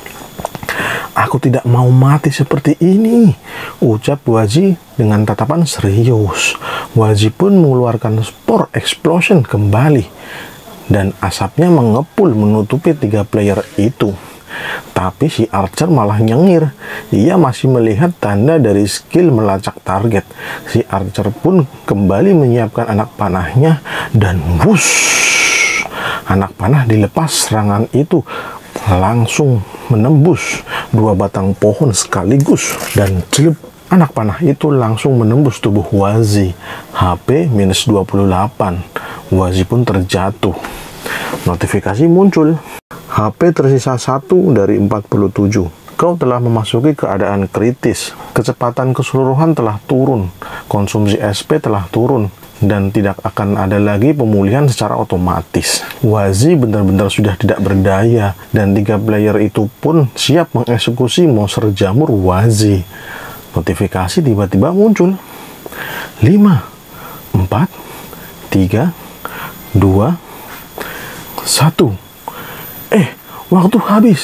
Aku tidak mau mati seperti ini, ucap Wazi dengan tatapan serius. Wazi pun mengeluarkan Spore Explosion kembali, dan asapnya mengepul menutupi 3 player itu. Tapi si Archer malah nyengir. Ia masih melihat tanda dari skill melacak target. Si Archer pun kembali menyiapkan anak panahnya dan wush, anak panah dilepas. Serangan itu langsung menembus 2 batang pohon sekaligus dan celup, anak panah itu langsung menembus tubuh Wazi. HP minus 28. Wazi pun terjatuh. Notifikasi muncul. HP tersisa 1 dari 47. Kau telah memasuki keadaan kritis. Kecepatan keseluruhan telah turun. Konsumsi SP telah turun. Dan tidak akan ada lagi pemulihan secara otomatis. Wazi benar-benar sudah tidak berdaya. Dan 3 player itu pun siap mengeksekusi monster jamur Wazi. Notifikasi tiba-tiba muncul. 5, 4, 3, 2, 1. Waktu habis.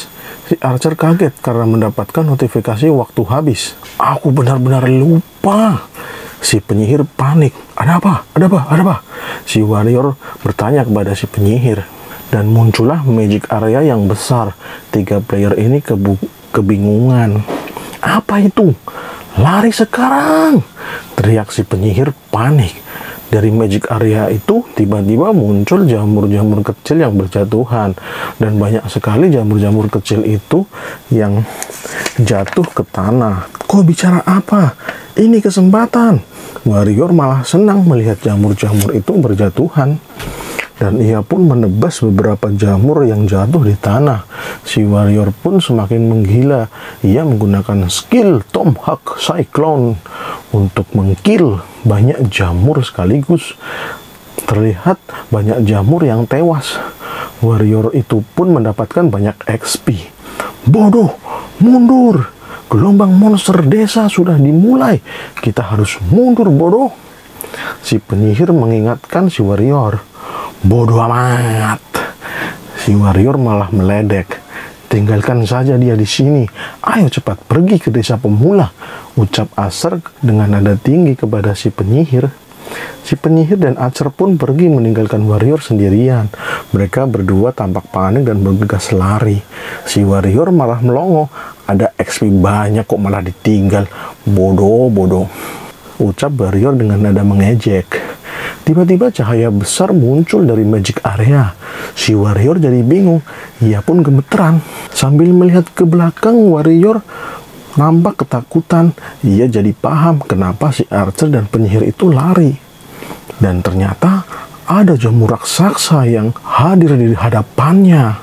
Si Archer kaget karena mendapatkan notifikasi waktu habis. Aku benar-benar lupa. Si penyihir panik. Ada apa? Ada apa? Ada apa? Si warrior bertanya kepada si penyihir. Dan muncullah magic area yang besar. 3 player ini kebingungan. Apa itu? Lari sekarang! Teriak si penyihir panik. Dari magic area itu tiba-tiba muncul jamur-jamur kecil yang berjatuhan. Dan banyak sekali jamur-jamur kecil itu yang jatuh ke tanah. Kau bicara apa? Ini kesempatan. Warrior malah senang melihat jamur-jamur itu berjatuhan. Dan ia pun menebas beberapa jamur yang jatuh di tanah. Si warrior pun semakin menggila. Ia menggunakan skill Tomahawk Cyclone untuk mengkill banyak jamur sekaligus. Terlihat banyak jamur yang tewas. Warrior itu pun mendapatkan banyak XP. Bodoh, mundur. Gelombang monster desa sudah dimulai. Kita harus mundur, bodoh. Si penyihir mengingatkan si warrior. Bodoh amat. Si warrior malah meledek. Tinggalkan saja dia di sini. Ayo cepat pergi ke desa pemula. Ucap Archer dengan nada tinggi kepada si penyihir. Si penyihir dan Archer pun pergi meninggalkan warrior sendirian. Mereka berdua tampak panik dan bergegas lari. Si warrior malah melongo. Ada XP banyak kok malah ditinggal. Bodoh, bodoh. Ucap warrior dengan nada mengejek. Tiba-tiba cahaya besar muncul dari magic area. Si warrior jadi bingung. Ia pun gemeteran. Sambil melihat ke belakang, warrior nampak ketakutan. Ia jadi paham kenapa si Archer dan penyihir itu lari. Dan ternyata ada jamur raksasa yang hadir di hadapannya.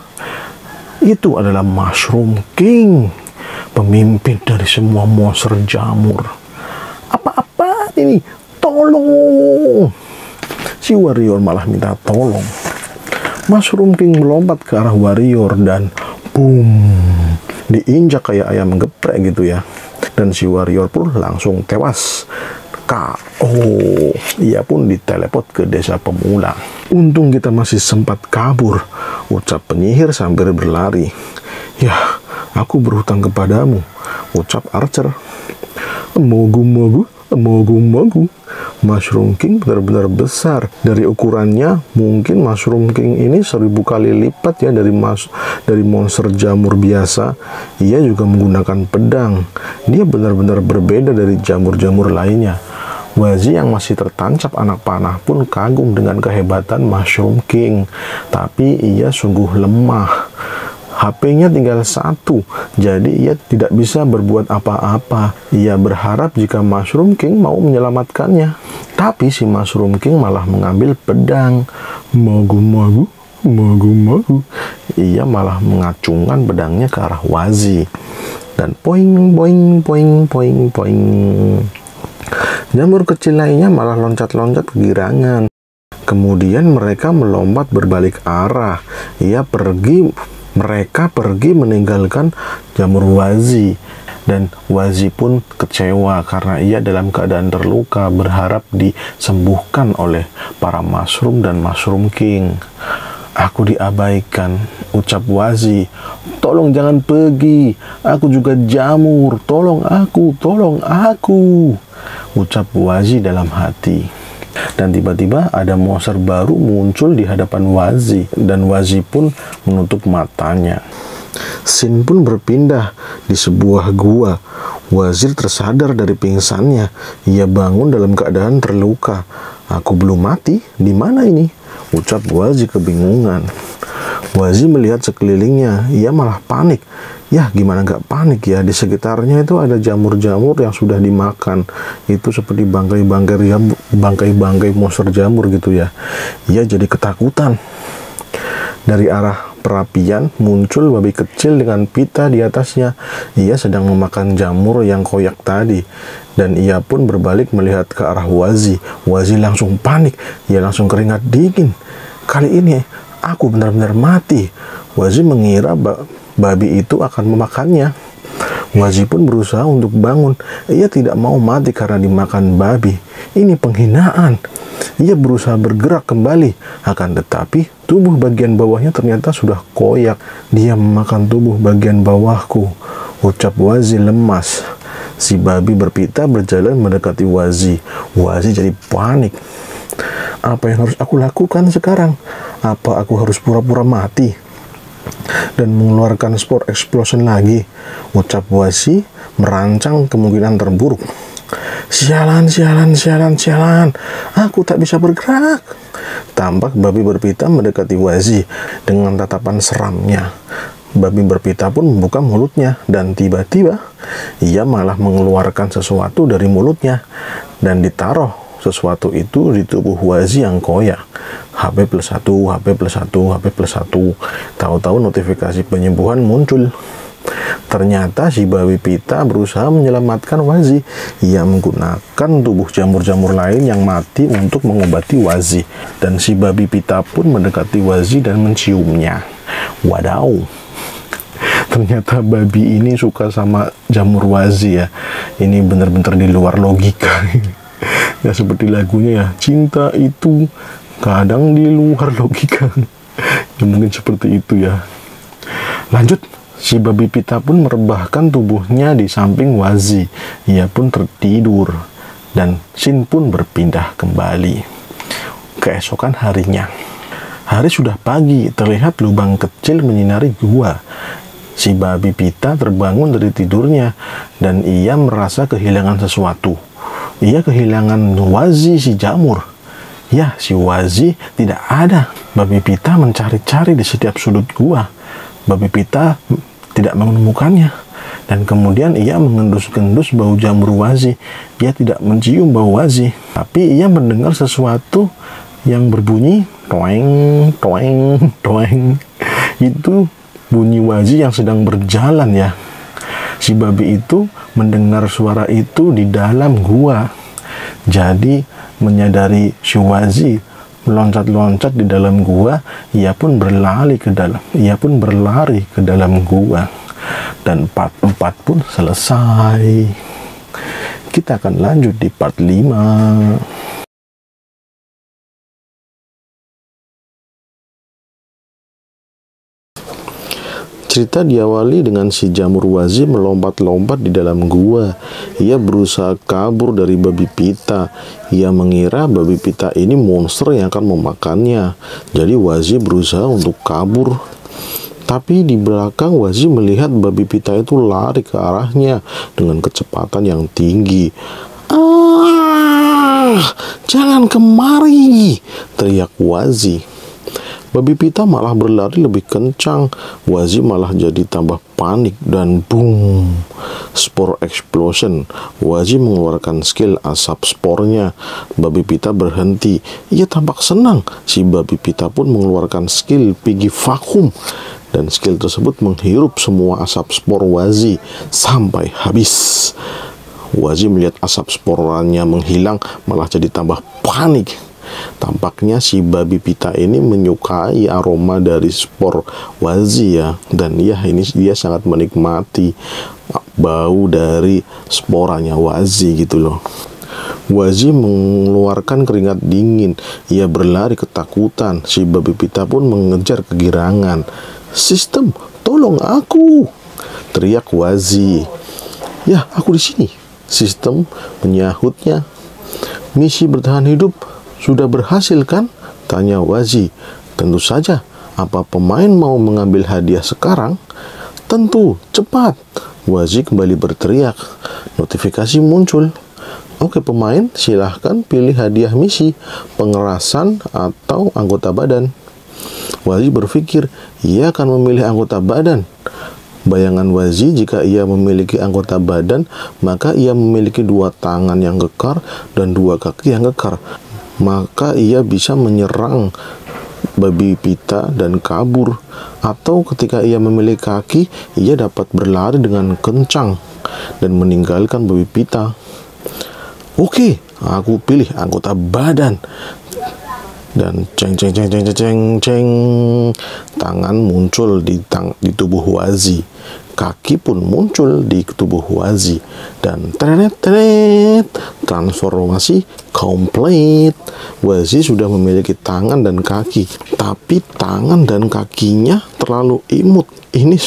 Itu adalah Mushroom King, pemimpin dari semua monster jamur. Apa-apa ini? Tolong! Si warrior malah minta tolong. Mushroom King melompat ke arah warrior dan boom, diinjak kayak ayam geprek gitu ya. Dan si warrior pun langsung tewas. KO. Ia pun diteleport ke desa pemula. Untung kita masih sempat kabur, ucap penyihir sambil berlari. Ya, aku berhutang kepadamu, ucap Archer. Mogu-mogu. Mushroom King benar-benar besar. Dari ukurannya, mungkin Mushroom King ini 1000 kali lipat ya dari monster jamur biasa. Ia juga menggunakan pedang. Dia benar-benar berbeda dari jamur-jamur lainnya. Wazi yang masih tertancap anak panah pun kagum dengan kehebatan Mushroom King. Tapi ia sungguh lemah. HP-nya tinggal 1, jadi ia tidak bisa berbuat apa-apa. Ia berharap jika Mushroom King mau menyelamatkannya. Tapi si Mushroom King malah mengambil pedang. Mogu. Ia malah mengacungkan pedangnya ke arah Wazi. Dan poing. Jamur kecil lainnya malah loncat-loncat kegirangan. Kemudian mereka melompat berbalik arah. Mereka pergi meninggalkan jamur Wazi. Dan Wazi pun kecewa karena ia dalam keadaan terluka, berharap disembuhkan oleh para mushroom dan Mushroom King. Aku diabaikan, ucap Wazi. Tolong jangan pergi, aku juga jamur. Tolong aku, ucap Wazi dalam hati. Dan tiba-tiba ada monster baru muncul di hadapan Wazi. Dan Wazi pun menutup matanya. Scene pun berpindah di sebuah gua. Wazir tersadar dari pingsannya. Ia bangun dalam keadaan terluka. Aku belum mati? Di mana ini? Ucap Wazi kebingungan. Wazi melihat sekelilingnya. Ia malah panik. Ya, gimana nggak panik ya? Di sekitarnya itu ada jamur-jamur yang sudah dimakan. Itu seperti bangkai-bangkai monster jamur gitu ya. Ia jadi ketakutan. Dari arah perapian muncul babi kecil dengan pita di atasnya. Ia sedang memakan jamur yang koyak tadi. Dan ia pun berbalik melihat ke arah Wazi. Wazi langsung panik. Ia langsung keringat dingin. Kali ini aku benar-benar mati. Wazi mengira babi itu akan memakannya. Wazi pun berusaha untuk bangun. Ia tidak mau mati karena dimakan babi. Ini penghinaan. Ia berusaha bergerak kembali, akan tetapi tubuh bagian bawahnya ternyata sudah koyak. Dia memakan tubuh bagian bawahku, ucap Wazi lemas. Si babi berpita berjalan mendekati Wazi. Wazi jadi panik. Apa yang harus aku lakukan sekarang? Apa aku harus pura-pura mati dan mengeluarkan spore explosion lagi? Ucap Wazi merancang kemungkinan terburuk. Sialan, sialan, sialan, sialan. Aku tak bisa bergerak. Tampak babi berpita mendekati Wazi dengan tatapan seramnya. Babi berpita pun membuka mulutnya dan tiba-tiba ia malah mengeluarkan sesuatu dari mulutnya dan ditaruh sesuatu itu di tubuh Wazi yang koyak. HP +1, HP +1, HP +1. Tahu-tahu notifikasi penyembuhan muncul. Ternyata si babi pita berusaha menyelamatkan Wazi. Ia menggunakan tubuh jamur-jamur lain yang mati untuk mengobati Wazi. Dan si babi pita pun mendekati Wazi dan menciumnya. Wadaw. Ternyata babi ini suka sama jamur Wazi ya. Ini benar-benar di luar logika. Ya seperti lagunya ya, cinta itu kadang di luar logika. Ya mungkin seperti itu ya. Lanjut, si babi pita pun merebahkan tubuhnya di samping Wazi. Ia pun tertidur dan Shin pun berpindah kembali. Keesokan harinya, hari sudah pagi, terlihat lubang kecil menyinari gua. Si babi pita terbangun dari tidurnya dan ia merasa kehilangan sesuatu. Ia kehilangan Wazi si jamur. Ya, si Wazi tidak ada. Babi pita mencari-cari di setiap sudut gua. Babi pita tidak menemukannya. Dan kemudian ia mengendus-gendus bau jamur Wazi. Ia tidak mencium bau Wazi. Tapi ia mendengar sesuatu yang berbunyi toeng, toeng, toeng. Itu bunyi Wazi yang sedang berjalan ya. Si babi itu mendengar suara itu di dalam gua. Jadi menyadari si Wazi meloncat-loncat di dalam gua, ia pun berlari ke dalam gua. Dan part 4 pun selesai. Kita akan lanjut di part 5. Cerita diawali dengan si jamur Wazi melompat-lompat di dalam gua. Ia berusaha kabur dari babi pita. Ia mengira babi pita ini monster yang akan memakannya. Jadi Wazi berusaha untuk kabur. Tapi di belakang Wazi melihat babi pita itu lari ke arahnya dengan kecepatan yang tinggi. "Ah, jangan kemari!" teriak Wazi. Babi pita malah berlari lebih kencang. Wazi malah jadi tambah panik dan boom, spore explosion. Wazi mengeluarkan skill asap spornya. Babi pita berhenti. Ia tampak senang. Si babi pita pun mengeluarkan skill Piggy Vacuum. Dan skill tersebut menghirup semua asap spor Wazi sampai habis. Wazi melihat asap sporanya menghilang, malah jadi tambah panik. Tampaknya si babi pita ini menyukai aroma dari spor Wazi ya, dan dia sangat menikmati bau dari sporanya Wazi gitu loh. Wazi mengeluarkan keringat dingin. Ia berlari ketakutan. Si babi pita pun mengejar kegirangan. "Sistem, tolong aku!" teriak Wazi. "Ya, aku di sini." Sistem menyahutnya. "Misi bertahan hidup sudah berhasil kan?" tanya Wazi. "Tentu saja. Apa pemain mau mengambil hadiah sekarang?" "Tentu, cepat!" Wazi kembali berteriak. Notifikasi muncul. "Oke pemain, silahkan pilih hadiah misi, pengerasan atau anggota badan." Wazi berpikir, ia akan memilih anggota badan. Bayangan Wazi, jika ia memiliki anggota badan, maka ia memiliki 2 tangan yang kekar dan 2 kaki yang kekar. Maka ia bisa menyerang babi pita dan kabur. Atau ketika ia memiliki kaki, ia dapat berlari dengan kencang dan meninggalkan babi pita. "Oke, aku pilih anggota badan." Dan ceng ceng ceng ceng ceng ceng, tangan muncul di tubuh Wazi. Kaki pun muncul di tubuh Wazi dan transformasi komplit. Wazi sudah memiliki tangan dan kaki, tapi tangan dan kakinya terlalu imut. Ini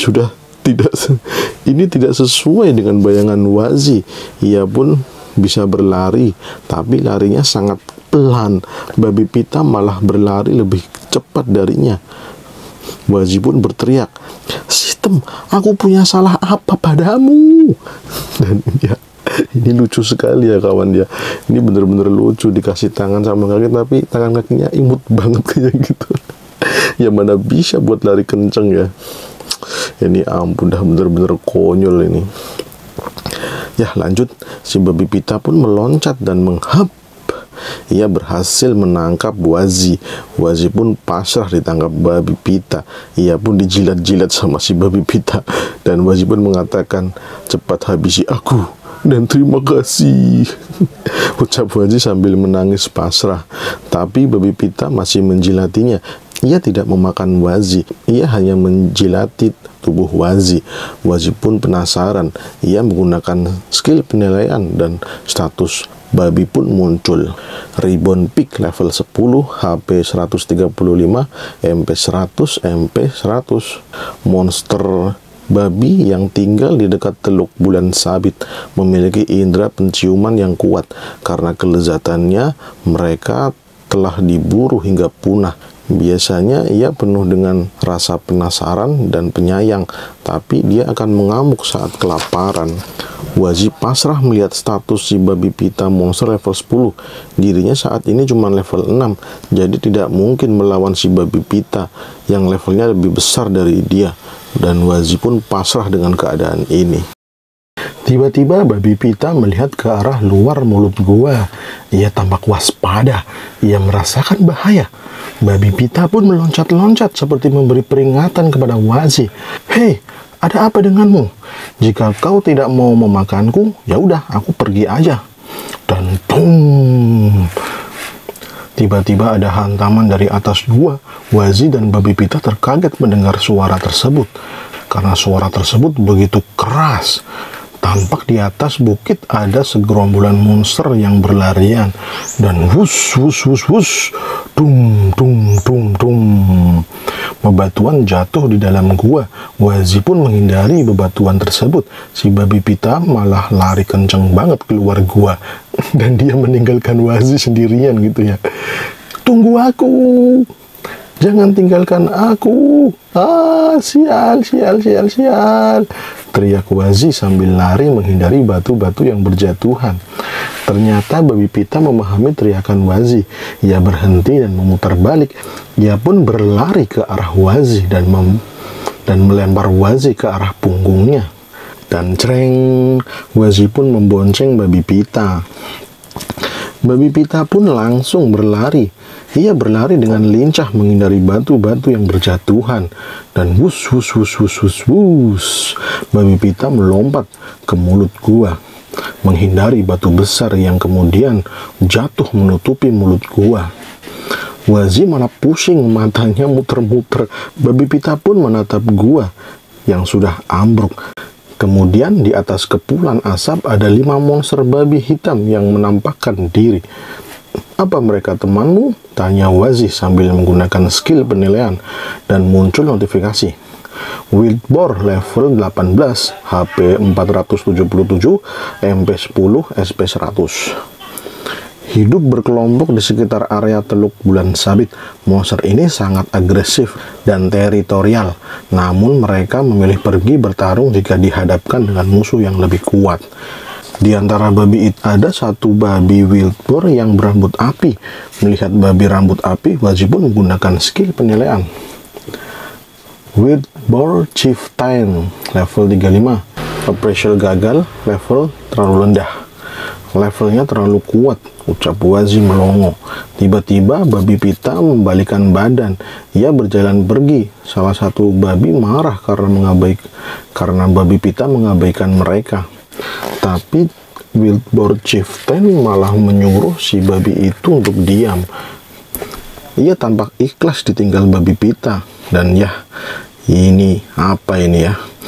tidak sesuai dengan bayangan Wazi. Ia pun bisa berlari, tapi larinya sangat pelan. Babi Pita malah berlari lebih cepat darinya. Wazi pun berteriak, "Sistem, aku punya salah apa padamu?" Dan ya, ini lucu sekali ya kawan ya. Ini bener-bener lucu, dikasih tangan sama kaki, tapi tangan kakinya imut banget kayak gitu. Ya mana bisa buat lari kenceng ya. Ini ampun, dah bener-bener konyol ini. Ya lanjut, si babi Pita pun meloncat dan menghap. Ia berhasil menangkap Wazi. Wazi pun pasrah ditangkap babi Pita. Ia pun dijilat-jilat sama si babi Pita. Dan Wazi pun mengatakan, "Cepat habisi aku dan terima kasih." Ucap Wazi sambil menangis pasrah. Tapi babi Pita masih menjilatinya. Ia tidak memakan Wazi. Ia hanya menjilati tubuh Wazi. Wazi pun penasaran. Ia menggunakan skill penilaian dan status babi pun muncul. Ribbon Peak level 10, HP 135, MP 100, MP 100. Monster babi yang tinggal di dekat Teluk Bulan Sabit memiliki indera penciuman yang kuat. Karena kelezatannya, mereka telah diburu hingga punah. Biasanya ia penuh dengan rasa penasaran dan penyayang, tapi dia akan mengamuk saat kelaparan. Wazi pasrah melihat status si babi Pita monster level 10. Dirinya saat ini cuma level 6, jadi tidak mungkin melawan si babi Pita yang levelnya lebih besar dari dia. Dan Wazi pun pasrah dengan keadaan ini. Tiba-tiba babi Pita melihat ke arah luar mulut gua. Ia tampak waspada. Ia merasakan bahaya. Babi Pita pun meloncat-loncat seperti memberi peringatan kepada Wazi. "Hei, ada apa denganmu? Jika kau tidak mau memakanku, ya udah, aku pergi aja." Dan boom! Tiba-tiba ada hantaman dari atas gua. Wazi dan babi Pita terkaget mendengar suara tersebut. Karena suara tersebut begitu keras. Tampak di atas bukit ada segerombolan monster yang berlarian. Dan wus, wus, wus, wus. Dum, dum, dum, dum. Bebatuan jatuh di dalam gua. Wazi pun menghindari bebatuan tersebut. Si babi Pita malah lari kenceng banget keluar gua. Dan dia meninggalkan Wazi sendirian gitu ya. "Tunggu aku! Jangan tinggalkan aku! Ah, sial, sial, sial, sial!" teriak Wazi sambil lari menghindari batu-batu yang berjatuhan. Ternyata babi Pita memahami teriakan Wazi. Ia berhenti dan memutar balik. Ia pun berlari ke arah Wazi dan melempar Wazi ke arah punggungnya. Dan cereng, Wazi pun membonceng babi Pita. Babi Pita pun langsung berlari. Ia berlari dengan lincah menghindari batu-batu yang berjatuhan. Dan wus, wus, wus, wus, wus, wus. Babi Pita melompat ke mulut gua, menghindari batu besar yang kemudian jatuh menutupi mulut gua. Wazi malah pusing, matanya muter-muter. Babi Pita pun menatap gua yang sudah ambruk. Kemudian di atas kepulan asap ada 5 monster babi hitam yang menampakkan diri. "Apa mereka temanmu?" tanya Wazi sambil menggunakan skill penilaian, dan muncul notifikasi. Wild Boar level 18, HP 477, MP 10, SP 100. Hidup berkelompok di sekitar area Teluk Bulan Sabit. Monster ini sangat agresif dan teritorial, namun mereka memilih pergi bertarung jika dihadapkan dengan musuh yang lebih kuat. Di antara babi itu ada satu babi wild boar yang berambut api. Melihat babi rambut api, Wazi pun menggunakan skill penilaian. Wild Boar Chieftain level 35. Operation gagal, level terlalu rendah. Levelnya terlalu kuat, ucap Wazi melongo. Tiba-tiba babi Pita membalikkan badan. Ia berjalan pergi. Salah satu babi marah karena babi Pita mengabaikan mereka. Tapi Wild Boar Chieftain malah menyuruh si babi itu untuk diam. Ia tampak ikhlas ditinggal babi Pita. Dan ya, ini apa ini ya?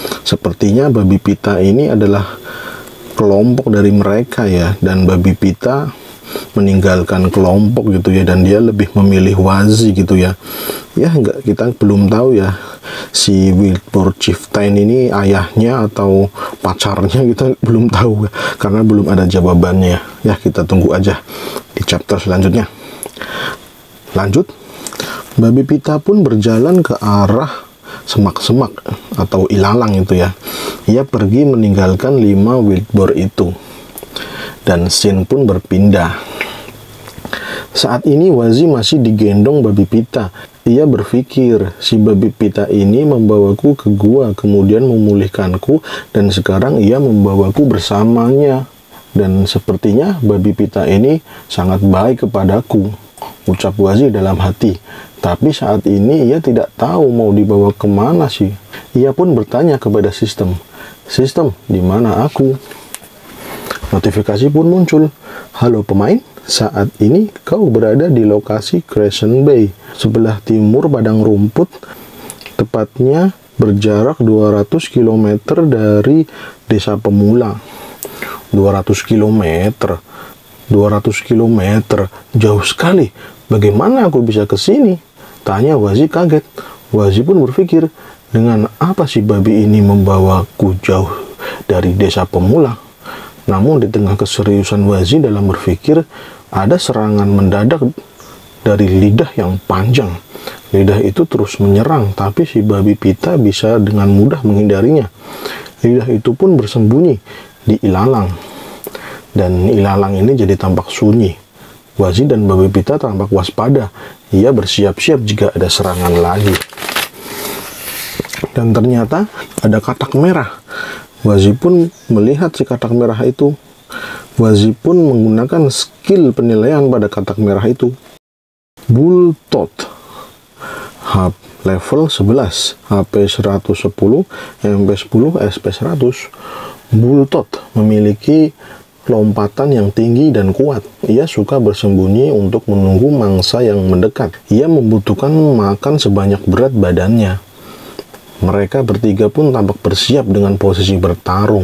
Sepertinya babi Pita ini adalah kelompok dari mereka ya, dan babi Pita meninggalkan kelompok gitu ya, dan dia lebih memilih Wazi gitu ya. Ya enggak, kita belum tahu ya si Wildboar Chieftain ini ayahnya atau pacarnya, kita belum tahu karena belum ada jawabannya ya. Kita tunggu aja di chapter selanjutnya. Lanjut, babi Pita pun berjalan ke arah semak-semak atau ilalang itu ya. Ia pergi meninggalkan 5 wildboar itu, dan scene pun berpindah. Saat ini Wazi masih digendong babi Pita. Ia berpikir, si babi Pita ini membawaku ke gua, kemudian memulihkanku, dan sekarang ia membawaku bersamanya. Dan sepertinya babi Pita ini sangat baik kepadaku, ucap Wazi dalam hati. Tapi saat ini ia tidak tahu mau dibawa kemana sih. Ia pun bertanya kepada sistem, "Sistem, di mana aku?" Notifikasi pun muncul. "Halo pemain, saat ini kau berada di lokasi Crescent Bay, sebelah timur padang rumput, tepatnya berjarak 200 km dari desa pemula." 200 km? 200 km? Jauh sekali. Bagaimana aku bisa ke sini? Tanya Wazi kaget. Wazi pun berpikir, dengan apa si babi ini membawaku jauh dari desa pemula? Namun di tengah keseriusan Wazi dalam berpikir, ada serangan mendadak dari lidah yang panjang. Lidah itu terus menyerang, tapi si babi Pita bisa dengan mudah menghindarinya. Lidah itu pun bersembunyi di ilalang, dan ilalang ini jadi tampak sunyi. Wazi dan babi Pita tampak waspada. Ia bersiap-siap jika ada serangan lagi. Dan ternyata ada katak merah. Wazi pun melihat si katak merah itu. Wazi pun menggunakan skill penilaian pada katak merah itu. Bultot, level 11, HP 110, MP 10, SP 100. Bultot memiliki lompatan yang tinggi dan kuat. Ia suka bersembunyi untuk menunggu mangsa yang mendekat. Ia membutuhkan makan sebanyak berat badannya. Mereka bertiga pun tampak bersiap dengan posisi bertarung.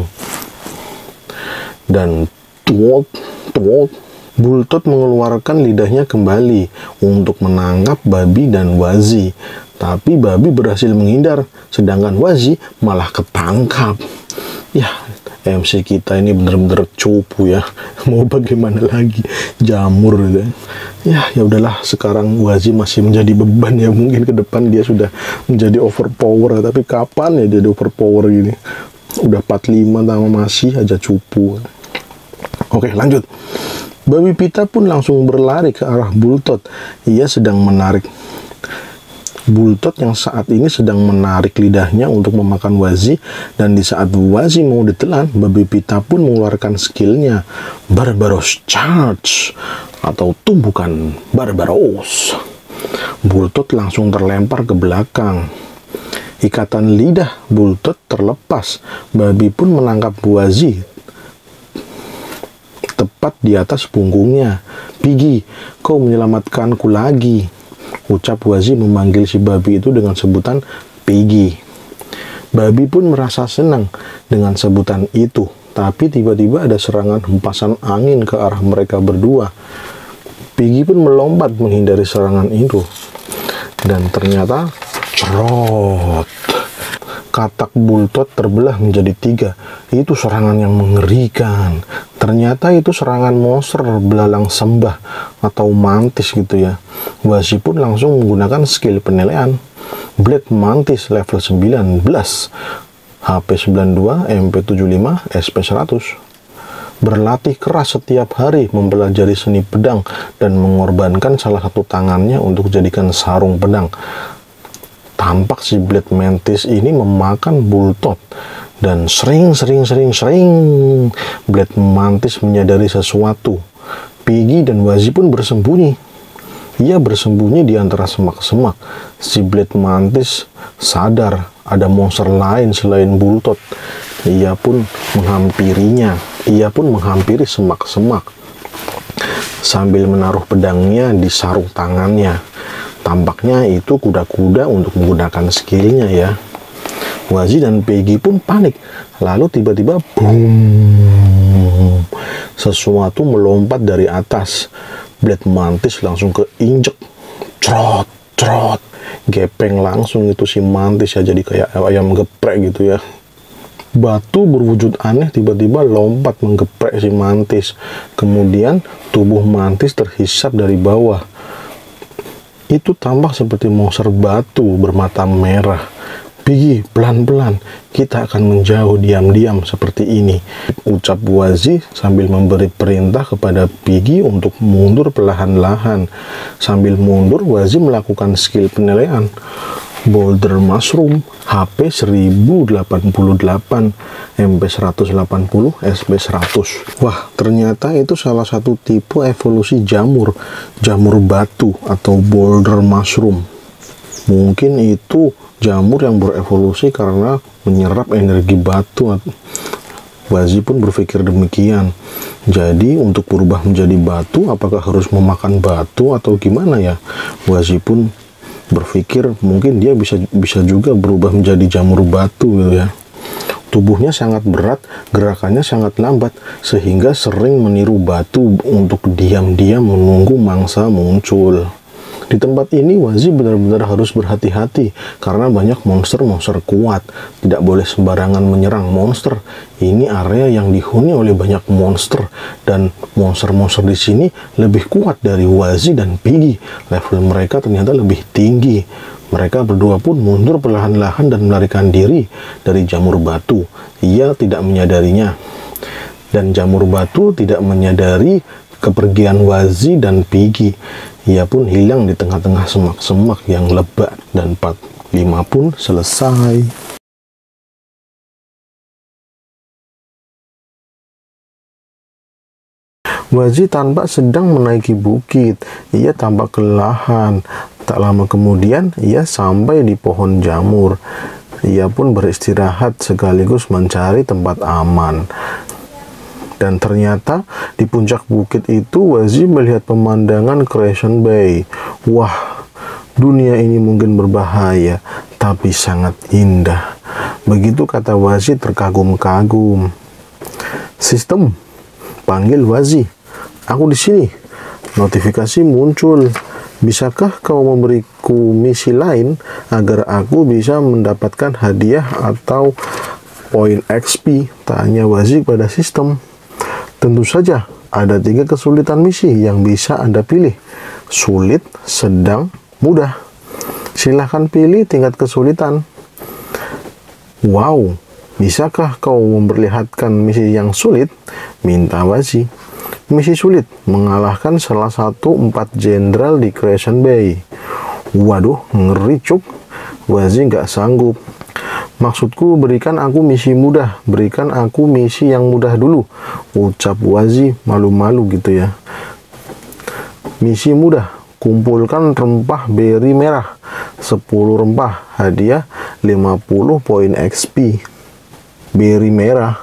Dan tuot, Bultot mengeluarkan lidahnya kembali untuk menangkap babi dan Wazi. Tapi babi berhasil menghindar, sedangkan Wazi malah ketangkap. Ya, MC kita ini bener-bener cupu ya. Mau bagaimana lagi, jamur ya. Ya udahlah, sekarang Wazi masih menjadi beban ya. Mungkin ke depan dia sudah menjadi overpower, tapi kapan ya jadi overpower gini? Udah 45 sama masih aja cupu. Oke, lanjut. Babi Pita pun langsung berlari ke arah Bultot. Ia sedang menarik Bultot yang saat ini sedang menarik lidahnya untuk memakan Wazi, dan di saat Wazi mau ditelan, babi Pita pun mengeluarkan skillnya, Barbaros Charge, atau tumbukan Barbaros. Bultot langsung terlempar ke belakang. Ikatan lidah Bultot terlepas. Babi pun menangkap Wazi tepat di atas punggungnya. "Piggy, kau menyelamatkanku lagi," ucap Wazi memanggil si babi itu dengan sebutan Piggy. Babi pun merasa senang dengan sebutan itu, tapi tiba-tiba ada serangan hempasan angin ke arah mereka berdua. Piggy pun melompat menghindari serangan itu, dan ternyata cerot, katak Bultot terbelah menjadi 3. Itu serangan yang mengerikan. Ternyata itu serangan monster belalang sembah atau mantis gitu ya. Wazi pun langsung menggunakan skill penilaian, Blade Mantis level 19, HP 92, MP 75, SP 100. Berlatih keras setiap hari mempelajari seni pedang dan mengorbankan salah satu tangannya untuk jadikan sarung pedang. Tampak si Blade Mantis ini memakan Bultot, dan sering Blade Mantis menyadari sesuatu. Piggy dan Wazi pun bersembunyi. Ia bersembunyi di antara semak-semak. Si Blade Mantis sadar ada monster lain selain Bultot. Ia pun menghampirinya. Ia pun menghampiri semak-semak sambil menaruh pedangnya di sarung tangannya. Tampaknya itu kuda-kuda untuk menggunakan skillnya ya. Wazi dan Peggy pun panik. Lalu tiba-tiba boom, sesuatu melompat dari atas. Blade mantis langsung keinjek, trot trot, gepeng langsung itu si mantis ya, jadi kayak ayam geprek gitu ya. Batu berwujud aneh tiba-tiba lompat menggeprek si mantis. Kemudian tubuh mantis terhisap dari bawah. Itu tampak seperti monster batu bermata merah. Piggy, pelan-pelan, kita akan menjauh diam-diam seperti ini, ucap Wazi sambil memberi perintah kepada Piggy untuk mundur perlahan-lahan. Sambil mundur, Wazi melakukan skill penilaian. Boulder Mushroom, HP 1088, MP 180, SP 100. Wah, ternyata itu salah satu tipe evolusi jamur batu atau Boulder Mushroom. Mungkin itu jamur yang berevolusi karena menyerap energi batu. Wazi pun berpikir demikian. Jadi untuk berubah menjadi batu, apakah harus memakan batu atau gimana ya? Wazi pun berpikir mungkin dia bisa juga berubah menjadi jamur batu gitu ya. Tubuhnya sangat berat, gerakannya sangat lambat, sehingga sering meniru batu untuk diam-diam menunggu mangsa muncul. Di tempat ini Wazi benar-benar harus berhati-hati karena banyak monster-monster kuat. Tidak boleh sembarangan menyerang monster. Ini area yang dihuni oleh banyak monster, dan monster-monster di sini lebih kuat dari Wazi dan Piggy. Level mereka ternyata lebih tinggi. Mereka berdua pun mundur perlahan-lahan dan melarikan diri dari jamur batu. Ia tidak menyadarinya, dan jamur batu tidak menyadari kepergian Wazi dan Piggy. Ia pun hilang di tengah-tengah semak-semak yang lebat, dan part 5 pun selesai. Wazi tampak sedang menaiki bukit. Ia tampak kelelahan. Tak lama kemudian, ia sampai di pohon jamur. Ia pun beristirahat sekaligus mencari tempat aman. Dan ternyata di puncak bukit itu Wazi melihat pemandangan Crescent Bay. Wah, dunia ini mungkin berbahaya, tapi sangat indah. Begitu kata Wazi terkagum-kagum. Sistem, panggil Wazi. Aku di sini. Notifikasi muncul. Bisakah kau memberiku misi lain agar aku bisa mendapatkan hadiah atau poin XP? Tanya Wazi pada sistem. Tentu saja, ada 3 kesulitan misi yang bisa Anda pilih. Sulit, sedang, mudah. Silahkan pilih tingkat kesulitan. Wow, bisakah kau memperlihatkan misi yang sulit? Minta Wazi. Misi sulit, mengalahkan salah satu 4 jenderal di Crescent Bay. Waduh, ngeri cuk. Wazi nggak sanggup. Maksudku, berikan aku misi mudah. Berikan aku misi yang mudah dulu, ucap Wazi malu-malu gitu ya. Misi mudah, kumpulkan rempah beri merah 10 rempah, hadiah 50 poin XP. Beri merah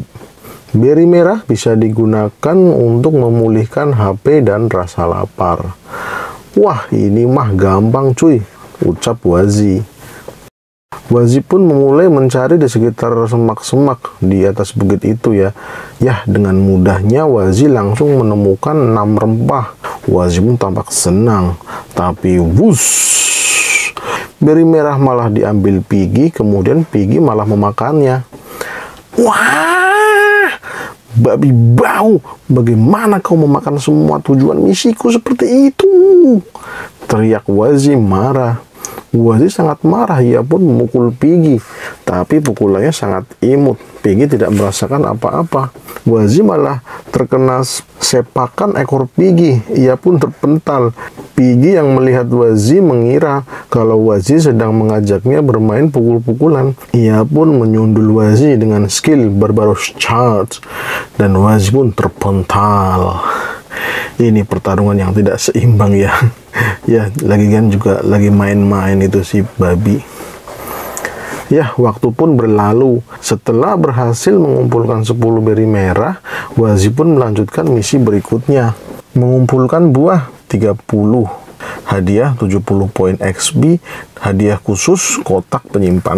bisa digunakan untuk memulihkan HP dan rasa lapar. Wah, ini mah gampang cuy, ucap Wazi. Wazi pun memulai mencari di sekitar semak-semak di atas bukit itu ya. Yah, dengan mudahnya Wazi langsung menemukan 6 rempah. Wazi pun tampak senang. Tapi wush, beri merah malah diambil Piggy, kemudian Piggy malah memakannya. Wah, babi bau, bagaimana kau memakan semua tujuan misiku seperti itu? Teriak Wazi marah. Wazi sangat marah, ia pun memukul Piggy, tapi pukulannya sangat imut. Piggy tidak merasakan apa-apa. Wazi malah terkena sepakan ekor Piggy, ia pun terpental. Piggy yang melihat Wazi mengira kalau Wazi sedang mengajaknya bermain pukul-pukulan. Ia pun menyundul Wazi dengan skill Barbaros Charge, dan Wazi pun terpental. Ini pertarungan yang tidak seimbang ya. Ya, lagi kan juga lagi main-main itu si babi. Ya, waktu pun berlalu. Setelah berhasil mengumpulkan 10 beri merah, Wazi pun melanjutkan misi berikutnya. Mengumpulkan buah 30. Hadiah 70 poin XP, hadiah khusus kotak penyimpanan.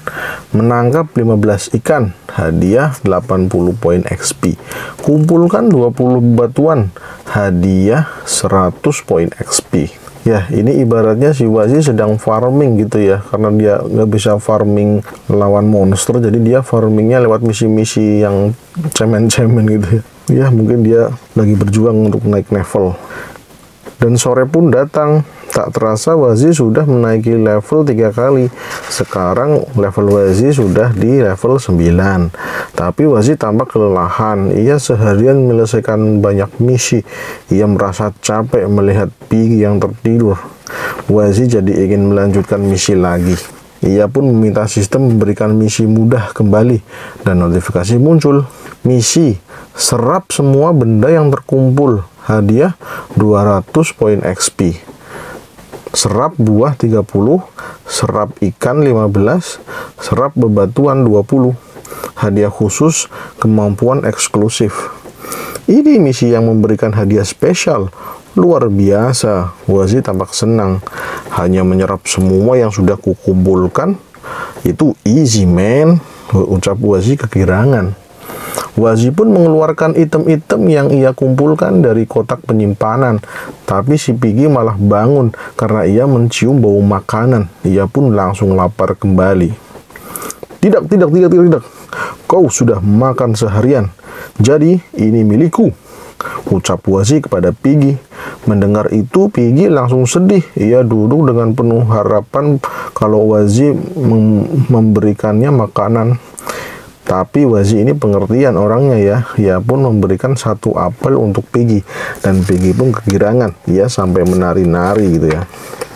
Menangkap 15 ikan, hadiah 80 poin XP. Kumpulkan 20 batuan, hadiah 100 poin XP. Ya, ini ibaratnya si Wazi sedang farming gitu ya, karena dia nggak bisa farming lawan monster, jadi dia farmingnya lewat misi-misi yang cemen-cemen gitu ya. Ya, mungkin dia lagi berjuang untuk naik level. Dan sore pun datang, tak terasa Wazi sudah menaiki level 3 kali. Sekarang level Wazi sudah di level 9. Tapi Wazi tampak kelelahan. Ia seharian menyelesaikan banyak misi. Ia merasa capek melihat Piggy yang tertidur. Wazi jadi ingin melanjutkan misi lagi. Ia pun meminta sistem memberikan misi mudah kembali. Dan notifikasi muncul. Misi, serap semua benda yang terkumpul. Hadiah 200 poin XP. Serap buah 30, serap ikan 15, serap bebatuan 20. Hadiah khusus, kemampuan eksklusif. Ini misi yang memberikan hadiah spesial. Luar biasa. Wazi tampak senang. Hanya menyerap semua yang sudah kukumpulkan. Itu easy man, ucap Wazi kegirangan. Wazi pun mengeluarkan item-item yang ia kumpulkan dari kotak penyimpanan. Tapi si Piggy malah bangun karena ia mencium bau makanan. Ia pun langsung lapar kembali. Tidak. Kau sudah makan seharian. Jadi ini milikku, ucap Wazi kepada Piggy. Mendengar itu, Piggy langsung sedih. Ia duduk dengan penuh harapan kalau Wazi memberikannya makanan. Tapi Wazi ini pengertian orangnya ya. Ia pun memberikan 1 apel untuk Piggy. Dan Piggy pun kegirangan. Ia sampai menari-nari gitu ya.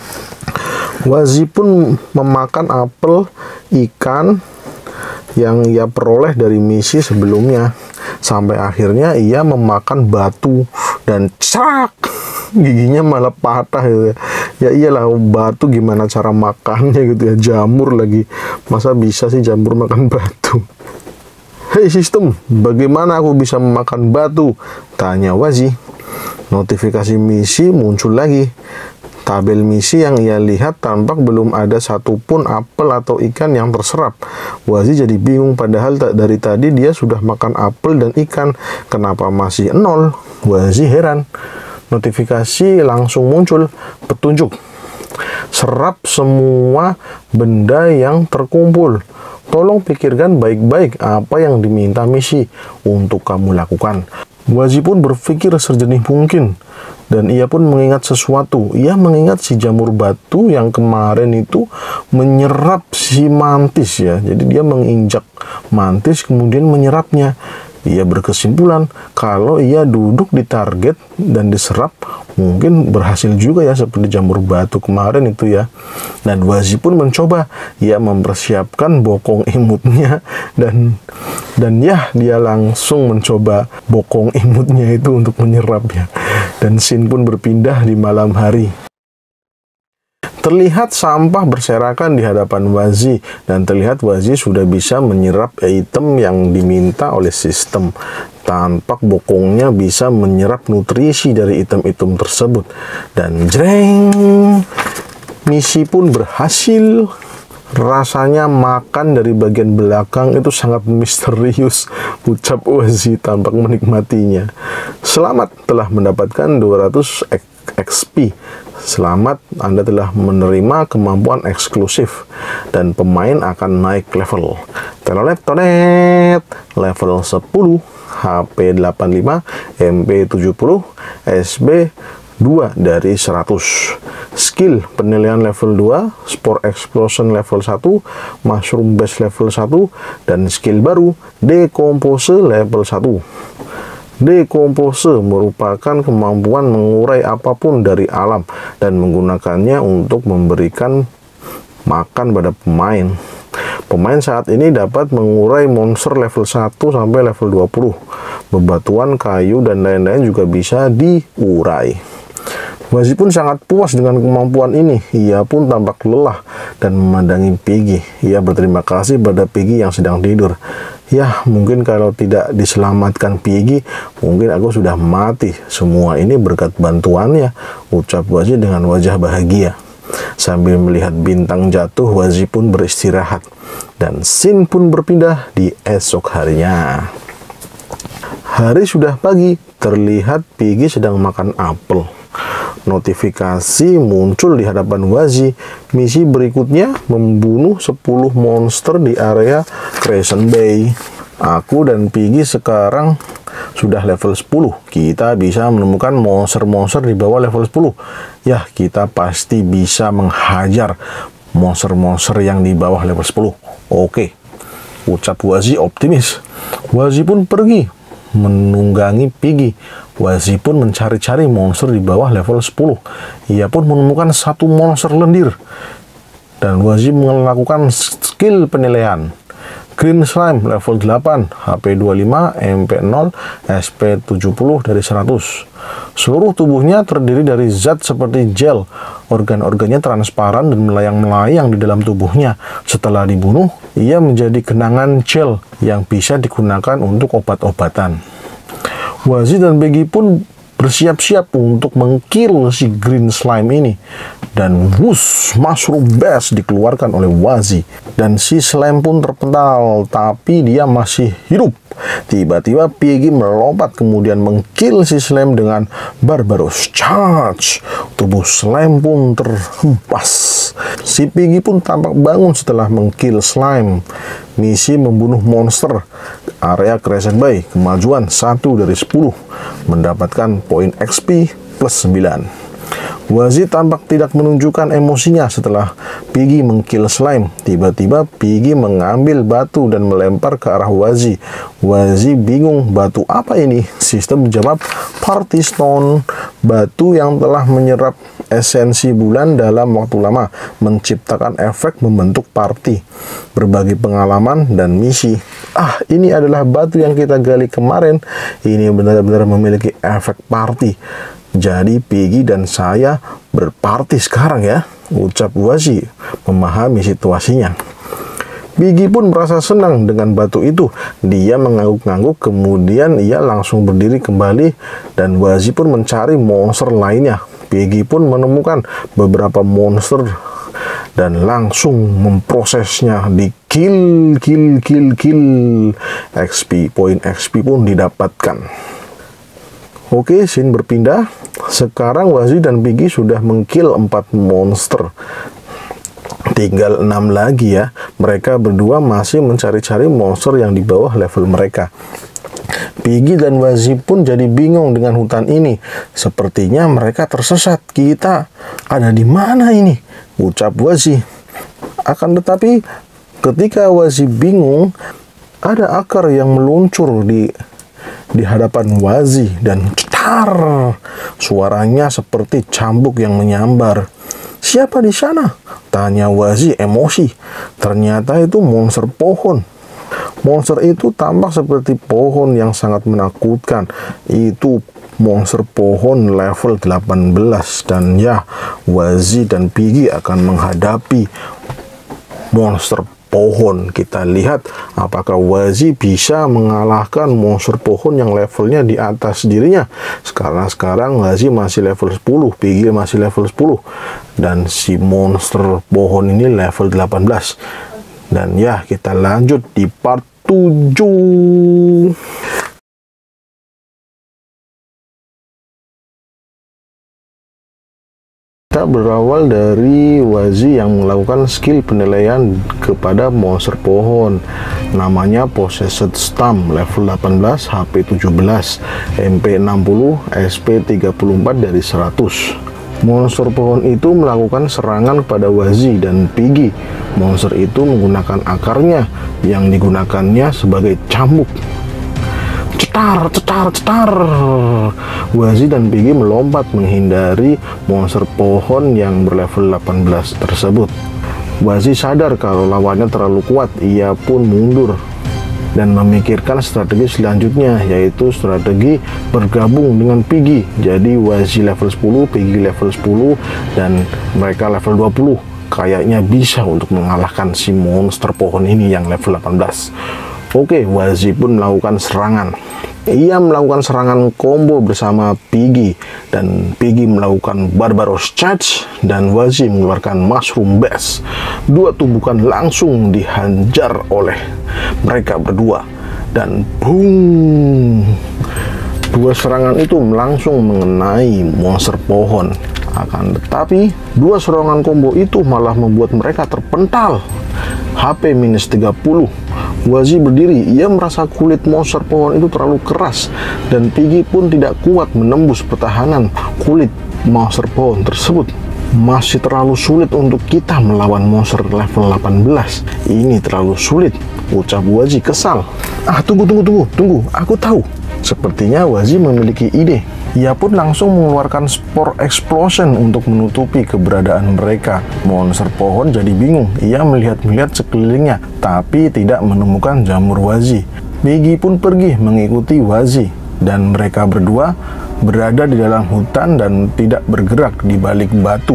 Wazi pun memakan apel ikan yang ia peroleh dari misi sebelumnya. Sampai akhirnya ia memakan batu. Dan cak! Giginya malah patah gitu ya. Ya iyalah, batu gimana cara makannya gitu ya. Jamur lagi. Masa bisa sih jamur makan batu? Hei sistem, bagaimana aku bisa memakan batu? Tanya Wazi. Notifikasi misi muncul lagi. Tabel misi yang ia lihat tampak belum ada satupun apel atau ikan yang terserap. Wazi jadi bingung, padahal dari tadi dia sudah makan apel dan ikan. Kenapa masih 0? Wazi heran. Notifikasi langsung muncul. Petunjuk. Serap semua benda yang terkumpul. Tolong pikirkan baik-baik apa yang diminta misi untuk kamu lakukan. Wazi pun berpikir sejernih mungkin. Dan ia pun mengingat sesuatu. Ia mengingat si jamur batu yang kemarin itu menyerap si mantis ya. Jadi dia menginjak mantis kemudian menyerapnya. Ia berkesimpulan kalau ia duduk di target dan diserap, mungkin berhasil juga ya seperti jamur batu kemarin itu ya. Dan Wazi pun mencoba. Ia mempersiapkan bokong imutnya dan ya dia langsung mencoba bokong imutnya itu untuk menyerapnya. Dan scene pun berpindah di malam hari. Terlihat sampah berserakan di hadapan Wazi, dan terlihat Wazi sudah bisa menyerap item yang diminta oleh sistem. Tampak bokongnya bisa menyerap nutrisi dari item-item tersebut. Dan jreng, misi pun berhasil. Rasanya makan dari bagian belakang itu sangat misterius, ucap Wazi tampak menikmatinya. Selamat telah mendapatkan 200 XP. Selamat, Anda telah menerima kemampuan eksklusif dan pemain akan naik level. Telolet tonet, level 10, HP 85, MP 70, SB 2 dari 100. Skill penilaian level 2, Spore Explosion level 1, Mushroom Base level 1, dan skill baru Decompose level 1. Decompose merupakan kemampuan mengurai apapun dari alam dan menggunakannya untuk memberikan makan pada pemain. Pemain saat ini dapat mengurai monster level 1 sampai level 20. Bebatuan, kayu, dan lain-lain juga bisa diurai. Wazi pun sangat puas dengan kemampuan ini. Ia pun tampak lelah dan memandangi Piggy. Ia berterima kasih pada Piggy yang sedang tidur. Ya, mungkin kalau tidak diselamatkan Piggy, mungkin aku sudah mati. Semua ini berkat bantuannya, ucap Wazi dengan wajah bahagia. Sambil melihat bintang jatuh, Wazi pun beristirahat. Dan scene pun berpindah di esok harinya. Hari sudah pagi, terlihat Piggy sedang makan apel. Notifikasi muncul di hadapan Wazi. Misi berikutnya membunuh 10 monster di area Crescent Bay. Aku dan Piggy sekarang sudah level 10. Kita bisa menemukan monster-monster di bawah level 10. Ya, kita pasti bisa menghajar monster-monster yang di bawah level 10. Oke, ucap Wazi optimis. Wazi pun pergi menunggangi Piggy. Wazi pun mencari-cari monster di bawah level 10. Ia pun menemukan satu monster lendir. Dan Wazi melakukan skill penilaian. Green Slime level 8, HP 25, MP 0, SP 70 dari 100. Seluruh tubuhnya terdiri dari zat seperti gel. Organ-organnya transparan dan melayang-melayang di dalam tubuhnya. Setelah dibunuh, ia menjadi genangan gel yang bisa digunakan untuk obat-obatan. Wazi dan Piggy pun bersiap-siap untuk mengkill si Green Slime ini. Dan wush, mushroom bash dikeluarkan oleh Wazi. Dan si slime pun terpental, tapi dia masih hidup. Tiba-tiba Piggy melompat kemudian mengkill si slime dengan Barbarous Charge. Tubuh slime pun terhempas. Si Piggy pun tampak bangun setelah mengkill slime. Misi membunuh monster area Crescent Bay, kemajuan 1 dari 10, mendapatkan poin XP plus 9. Wazi tampak tidak menunjukkan emosinya setelah Piggy mengkill slime. Tiba-tiba Piggy mengambil batu dan melempar ke arah Wazi. Wazi bingung, batu apa ini? Sistem menjawab, Party Stone, batu yang telah menyerap esensi bulan dalam waktu lama, menciptakan efek membentuk party, berbagi pengalaman dan misi. Ah, ini adalah batu yang kita gali kemarin. Ini benar-benar memiliki efek party. Jadi Piggy dan saya berparti sekarang ya, ucap Wazi memahami situasinya. Piggy pun merasa senang dengan batu itu. Dia mengangguk-angguk, kemudian ia langsung berdiri kembali dan Wazi pun mencari monster lainnya. Piggy pun menemukan beberapa monster dan langsung memprosesnya, di kill. Poin XP pun didapatkan. Oke, scene berpindah. Sekarang Wazi dan Piggy sudah mengkill 4 monster. Tinggal 6 lagi ya. Mereka berdua masih mencari-cari monster yang di bawah level mereka. Piggy dan Wazi pun jadi bingung dengan hutan ini. Sepertinya mereka tersesat. Kita ada di mana ini? Ucap Wazi. Akan tetapi ketika Wazi bingung, ada akar yang meluncur di hadapan Wazi dan cetar, suaranya seperti cambuk yang menyambar. Siapa di sana? Tanya Wazi emosi. Ternyata itu monster pohon. Monster itu tampak seperti pohon yang sangat menakutkan. Itu monster pohon level 18 dan ya, Wazi dan Piggy akan menghadapi monster pohon. Kita lihat apakah Wazi bisa mengalahkan monster pohon yang levelnya di atas dirinya. Sekarang Wazi masih level 10, Piggy masih level 10, dan si monster pohon ini level 18. Dan ya, kita lanjut di part 7. Kita berawal dari Wazi yang melakukan skill penilaian kepada monster pohon. Namanya Possessed Stump, level 18, HP 17, MP 60, SP 34 dari 100. Monster pohon itu melakukan serangan kepada Wazi dan Piggy. Monster itu menggunakan akarnya yang digunakannya sebagai cambuk. Cetar. Wazi dan Piggy melompat menghindari monster pohon yang berlevel 18 tersebut. Wazi sadar kalau lawannya terlalu kuat. Ia pun mundur dan memikirkan strategi selanjutnya, yaitu strategi bergabung dengan Piggy. Jadi Wazi level 10, Piggy level 10, dan mereka level 20. Kayaknya bisa untuk mengalahkan si monster pohon ini yang level 18. Oke, Wazi pun melakukan serangan. Ia melakukan serangan combo bersama Piggy, dan Piggy melakukan Barbaros Charge dan Wazi mengeluarkan Mushroom Bash. Dua tubukan langsung dihajar oleh mereka berdua, dan boom, dua serangan itu langsung mengenai monster pohon. Akan tetapi dua serangan combo itu malah membuat mereka terpental. HP minus 30. Wazi berdiri, ia merasa kulit monster pohon itu terlalu keras, dan Piggy pun tidak kuat menembus pertahanan kulit monster pohon tersebut. Masih terlalu sulit untuk kita melawan monster level 18. Ini terlalu sulit, ucap Wazi kesal. Tunggu, aku tahu. Sepertinya Wazi memiliki ide. Ia pun langsung mengeluarkan Spore Explosion untuk menutupi keberadaan mereka. Monster pohon jadi bingung. Ia melihat-lihat sekelilingnya, tapi tidak menemukan jamur Wazi. Piggy pun pergi mengikuti Wazi, dan mereka berdua berada di dalam hutan dan tidak bergerak di balik batu.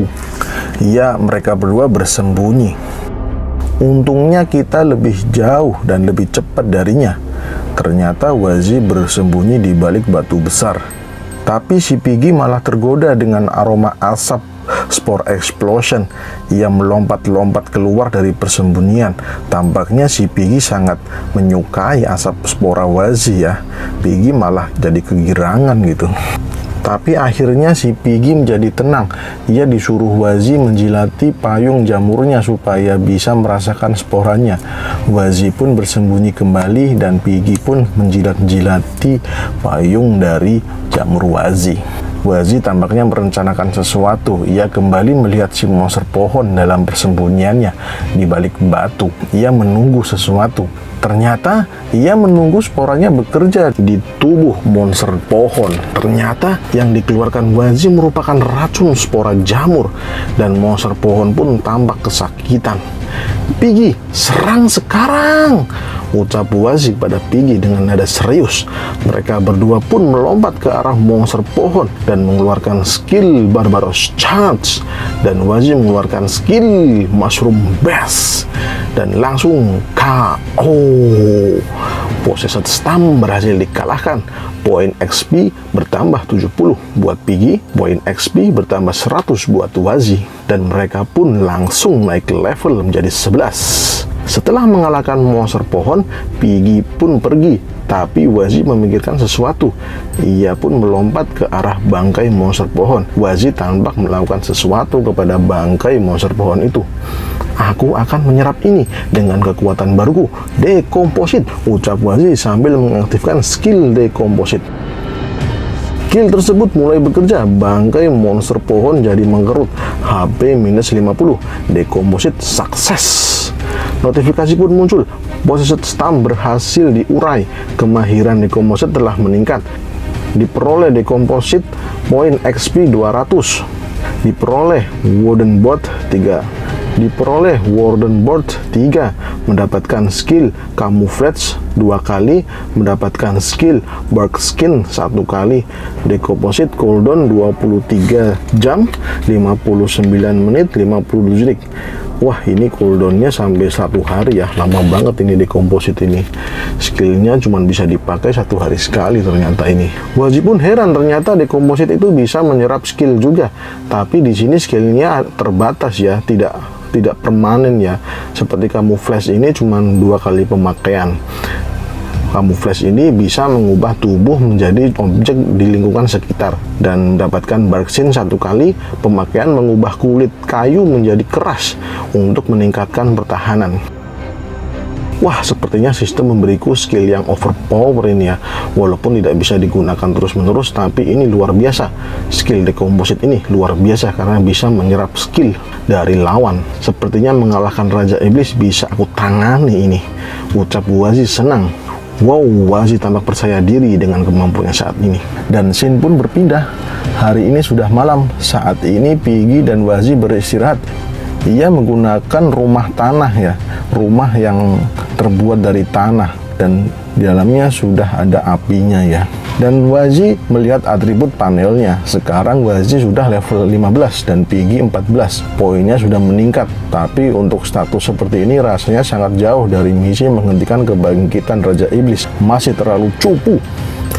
Mereka berdua bersembunyi. Untungnya kita lebih jauh dan lebih cepat darinya. Ternyata Wazi bersembunyi di balik batu besar. Tapi si Piggy malah tergoda dengan aroma asap Spore Explosion. Ia melompat-lompat keluar dari persembunyian. Tampaknya si Piggy sangat menyukai asap spora Wazi ya. Piggy malah jadi kegirangan gitu. Tapi akhirnya si Piggy menjadi tenang. Ia disuruh Wazi menjilati payung jamurnya supaya bisa merasakan sporanya. Wazi pun bersembunyi kembali, dan Piggy pun menjilat-jilati payung dari jamur Wazi. Wazi tampaknya merencanakan sesuatu. Ia kembali melihat si monster pohon dalam persembunyiannya di balik batu. Ia menunggu sesuatu. Ternyata ia menunggu sporanya bekerja di tubuh monster pohon. Ternyata yang dikeluarkan Wazi merupakan racun spora jamur, dan monster pohon pun tampak kesakitan. Piggy, serang sekarang, ucap Wazi pada Piggy dengan nada serius. Mereka berdua pun melompat ke arah monster pohon dan mengeluarkan skill Barbaros Charge, dan Wazi mengeluarkan skill Mushroom Bash dan langsung KO. Possessed Stamp berhasil dikalahkan. Poin XP bertambah 70 buat Piggy, poin XP bertambah 100 buat Wazi, dan mereka pun langsung naik level menjadi 11. Setelah mengalahkan monster pohon, Piggy pun pergi, tapi Wazi memikirkan sesuatu. Ia pun melompat ke arah bangkai monster pohon. Wazi tampak melakukan sesuatu kepada bangkai monster pohon itu. Aku akan menyerap ini dengan kekuatan baruku, Decomposite, ucap Wazi sambil mengaktifkan skill Decomposite. Skill tersebut mulai bekerja. Bangkai monster pohon jadi mengkerut. HP minus 50. Decomposite sukses. Notifikasi pun muncul. Possessed Stamp berhasil diurai. Kemahiran Decomposite telah meningkat. Diperoleh Decomposite poin XP 200. Diperoleh Wooden Board 3. Diperoleh Warden Board 3, mendapatkan skill Camouflage 2 kali, mendapatkan skill Bark Skin 1 kali, Decomposite cooldown 23 jam, 59 menit, 57 detik. Wah, ini cooldownnya sampai 1 hari ya, lama banget ini Decomposite ini. Skillnya cuma bisa dipakai 1 hari sekali ternyata ini. Wazi pun heran, ternyata Decomposite itu bisa menyerap skill juga, tapi di sini skillnya terbatas ya, tidak permanen ya. Seperti Camouflage ini cuma 2 kali pemakaian. Camouflage ini bisa mengubah tubuh menjadi objek di lingkungan sekitar, dan mendapatkan Bark Skin 1 kali pemakaian mengubah kulit kayu menjadi keras untuk meningkatkan pertahanan. Wah, sepertinya sistem memberiku skill yang overpower ini ya. Walaupun tidak bisa digunakan terus-menerus, tapi ini luar biasa. Skill Decomposite ini luar biasa karena bisa menyerap skill dari lawan. Sepertinya mengalahkan Raja Iblis bisa aku tangani ini, ucap Wazi senang. Wow, Wazi tampak percaya diri dengan kemampuannya saat ini. Dan scene pun berpindah. Hari ini sudah malam. Saat ini Piggy dan Wazi beristirahat. Ia menggunakan rumah tanah ya, rumah yang terbuat dari tanah, dan di dalamnya sudah ada apinya ya. Dan Wazi melihat atribut panelnya. Sekarang Wazi sudah level 15 dan Piggy 14. Poinnya sudah meningkat. Tapi untuk status seperti ini rasanya sangat jauh dari misi menghentikan kebangkitan Raja Iblis. Masih terlalu cupu.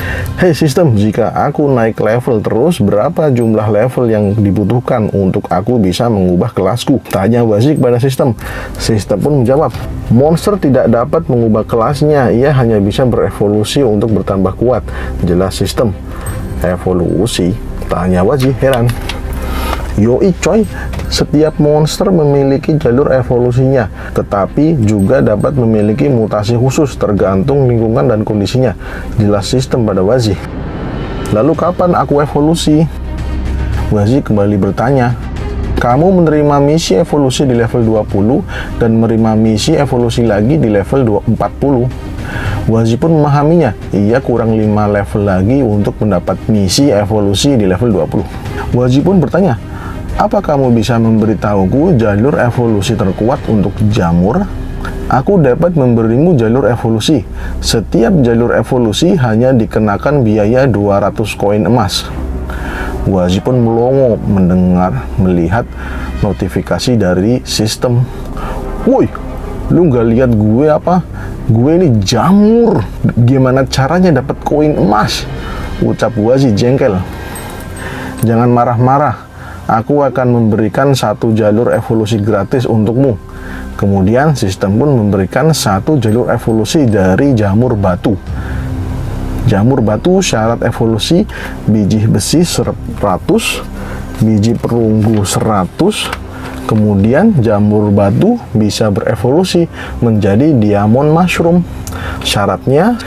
Hei sistem, jika aku naik level terus, berapa jumlah level yang dibutuhkan untuk aku bisa mengubah kelasku? Tanya Wazi kepada sistem. Sistem pun menjawab, monster tidak dapat mengubah kelasnya, ia hanya bisa berevolusi untuk bertambah kuat. Jelas sistem. Evolusi? Tanya Wazi heran. Yoi coy, setiap monster memiliki jalur evolusinya, tetapi juga dapat memiliki mutasi khusus tergantung lingkungan dan kondisinya. Jelas sistem pada Wazi. Lalu kapan aku evolusi? Wazi kembali bertanya. Kamu menerima misi evolusi di level 20 dan menerima misi evolusi lagi di level 40. Wazi pun memahaminya, ia kurang 5 level lagi untuk mendapat misi evolusi di level 20. Wazi pun bertanya, apa kamu bisa memberitahuku jalur evolusi terkuat untuk jamur? Aku dapat memberimu jalur evolusi. Setiap jalur evolusi hanya dikenakan biaya 200 koin emas. Wazi pun melongo melihat notifikasi dari sistem. Woi, lu nggak lihat gue apa? Gue ini jamur. Gimana caranya dapat koin emas? Ucap Wazi jengkel. Jangan marah-marah. Aku akan memberikan 1 jalur evolusi gratis untukmu. Kemudian sistem pun memberikan 1 jalur evolusi dari jamur batu. Jamur batu syarat evolusi biji besi 100, biji perunggu 100. Kemudian jamur batu bisa berevolusi menjadi diamond mushroom. Syaratnya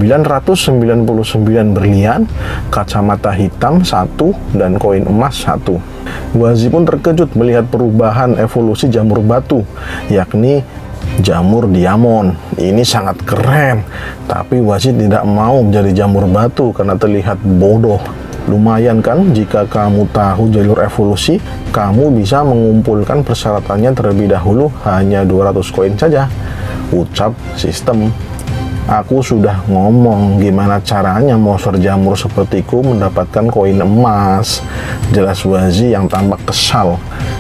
999 berlian, kacamata hitam 1, dan koin emas 1. Wazi pun terkejut melihat perubahan evolusi jamur batu, yakni jamur diamond. Ini sangat keren, tapi Wazi tidak mau menjadi jamur batu karena terlihat bodoh. Lumayan kan jika kamu tahu jalur evolusi, kamu bisa mengumpulkan persyaratannya terlebih dahulu, hanya 200 koin saja. Ucap sistem. Aku sudah ngomong gimana caranya monster jamur sepertiku mendapatkan koin emas. Jelas Wazi yang tampak kesal.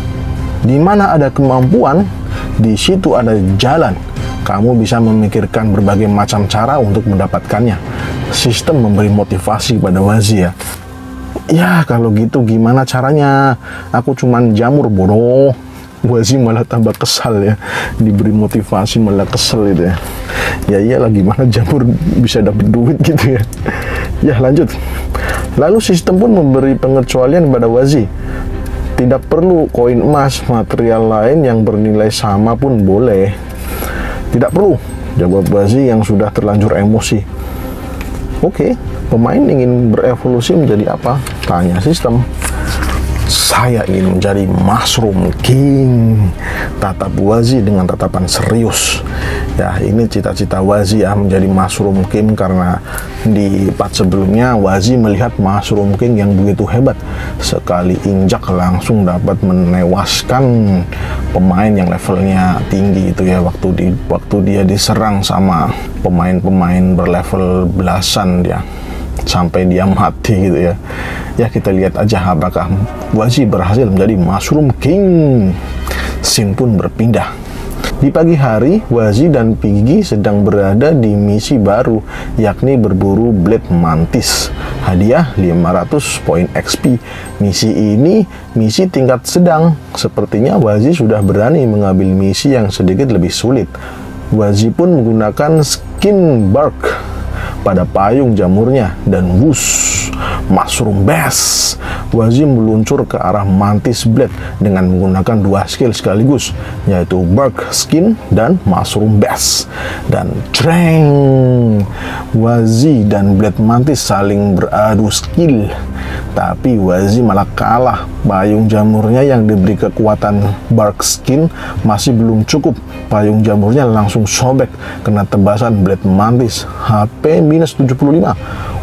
Di mana ada kemampuan, di situ ada jalan. Kamu bisa memikirkan berbagai macam cara untuk mendapatkannya. Sistem memberi motivasi pada Wazi ya. Ya kalau gitu gimana caranya? Aku cuman jamur bodoh. Wazi malah tambah kesal ya, diberi motivasi malah kesel itu ya. Ya iyalah, gimana jamur bisa dapat duit gitu ya. Ya lanjut. Lalu sistem pun memberi pengecualian pada Wazi. Tidak perlu koin emas, material lain yang bernilai sama pun boleh. Tidak perlu, jawab Wazi yang sudah terlanjur emosi. Oke, pemain ingin berevolusi menjadi apa? Tanya sistem. Saya ingin menjadi Mushroom King, tatap Wazi dengan tatapan serius. Ya, ini cita-cita Wazi ya, menjadi Mushroom King, karena di part sebelumnya Wazi melihat Mushroom King yang begitu hebat. Sekali injak langsung dapat menewaskan pemain yang levelnya tinggi itu ya, waktu dia diserang sama pemain-pemain berlevel belasan dia, sampai dia mati gitu ya. Ya kita lihat aja apakah Wazi berhasil menjadi Mushroom King. Scene pun berpindah. Di pagi hari, Wazi dan Piggy sedang berada di misi baru, yakni berburu Blade Mantis. Hadiah 500 poin XP. Misi ini misi tingkat sedang. Sepertinya Wazi sudah berani mengambil misi yang sedikit lebih sulit. Wazi pun menggunakan skin bark pada payung jamurnya dan wush, Mushroom Bash. Wazi meluncur ke arah Mantis Blade dengan menggunakan 2 skill sekaligus, yaitu Bark Skin dan Mushroom Bash. Dan Drang, Wazi dan Blade Mantis saling beradu skill, tapi Wazi malah kalah. Payung jamurnya yang diberi kekuatan Bark Skin masih belum cukup. Payung jamurnya langsung sobek kena tebasan Blade Mantis. HP minus 75.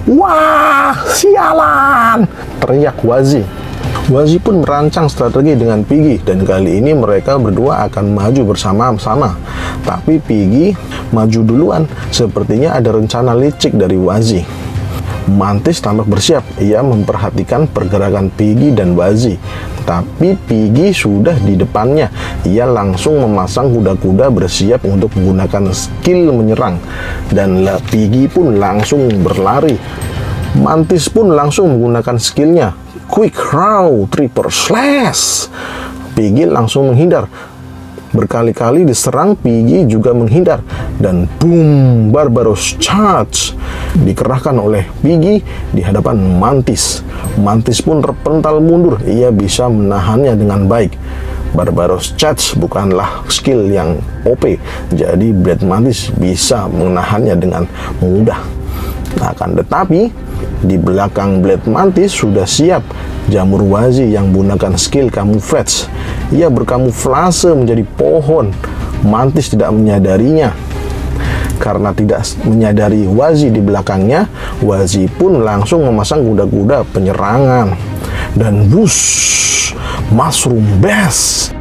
Wah, sialan! Teriak Wazi. Wazi pun merancang strategi dengan Piggy, dan kali ini mereka berdua akan maju bersama-sama. Tapi Piggy maju duluan. Sepertinya ada rencana licik dari Wazi. Mantis tampak bersiap. Ia memperhatikan pergerakan Piggy dan Wazi. Tapi Piggy sudah di depannya. Ia langsung memasang kuda-kuda bersiap untuk menggunakan skill menyerang. Dan Piggy pun langsung berlari. Mantis pun langsung menggunakan skillnya Quick Raw Triple Slash. Piggy langsung menghindar. Berkali-kali diserang, Piggy juga menghindar. Dan boom, Barbaros Charge dikerahkan oleh Piggy di hadapan Mantis. Mantis pun terpental mundur. Ia bisa menahannya dengan baik. Barbaros Charge bukanlah skill yang OP, jadi Blade Mantis bisa menahannya dengan mudah. Akan tetapi di belakang Blade Mantis sudah siap Jamur Wazi yang menggunakan skill Camouflage. Ia berkamuflase menjadi pohon. Mantis tidak menyadarinya. Karena tidak menyadari Wazi di belakangnya, Wazi pun langsung memasang kuda-kuda penyerangan. Dan wush, Mushroom Bash.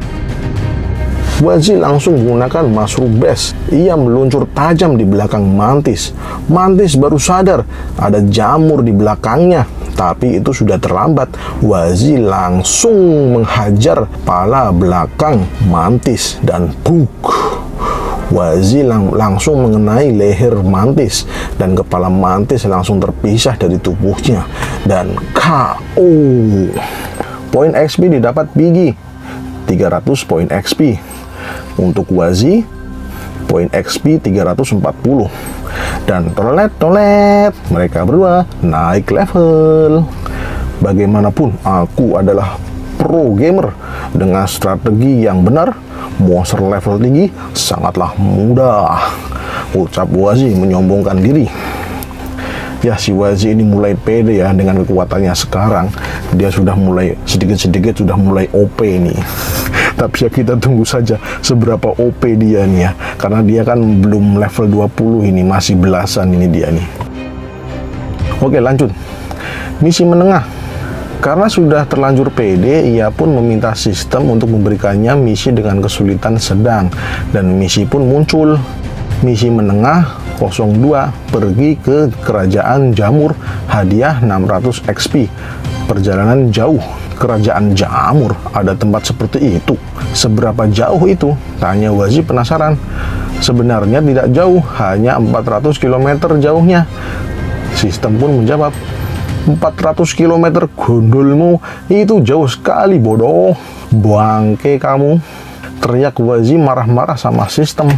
Wazi langsung menggunakan Mushroom Bash. Ia meluncur tajam di belakang Mantis. Mantis baru sadar ada jamur di belakangnya, tapi itu sudah terlambat. Wazi langsung menghajar kepala belakang Mantis dan buk. Wazi langsung mengenai leher Mantis dan kepala Mantis langsung terpisah dari tubuhnya dan KO. Poin XP didapat Piggy 300 poin XP. Untuk Wazi poin XP 340. Dan tolet mereka berdua naik level. Bagaimanapun aku adalah pro gamer. Dengan strategi yang benar, monster level tinggi sangatlah mudah, ucap Wazi menyombongkan diri. Ya, si Wazi ini mulai pede ya dengan kekuatannya sekarang. Dia sudah mulai sedikit-sedikit sudah mulai OP nih. Tapi ya kita tunggu saja seberapa OP dia nih ya. Karena dia kan belum level 20 ini, masih belasan ini dia nih. Oke, lanjut. Misi menengah. Karena sudah terlanjur pede, ia pun meminta sistem untuk memberikannya misi dengan kesulitan sedang. Dan misi pun muncul. Misi menengah 02, pergi ke Kerajaan Jamur, hadiah 600 XP. Perjalanan jauh. Kerajaan Jamur, ada tempat seperti itu. Seberapa jauh itu? Tanya Wazi penasaran. Sebenarnya tidak jauh, hanya 400 km jauhnya. Sistem pun menjawab, 400 km gondolmu, itu jauh sekali bodoh. Bangke kamu, teriak Wazi marah-marah sama sistem.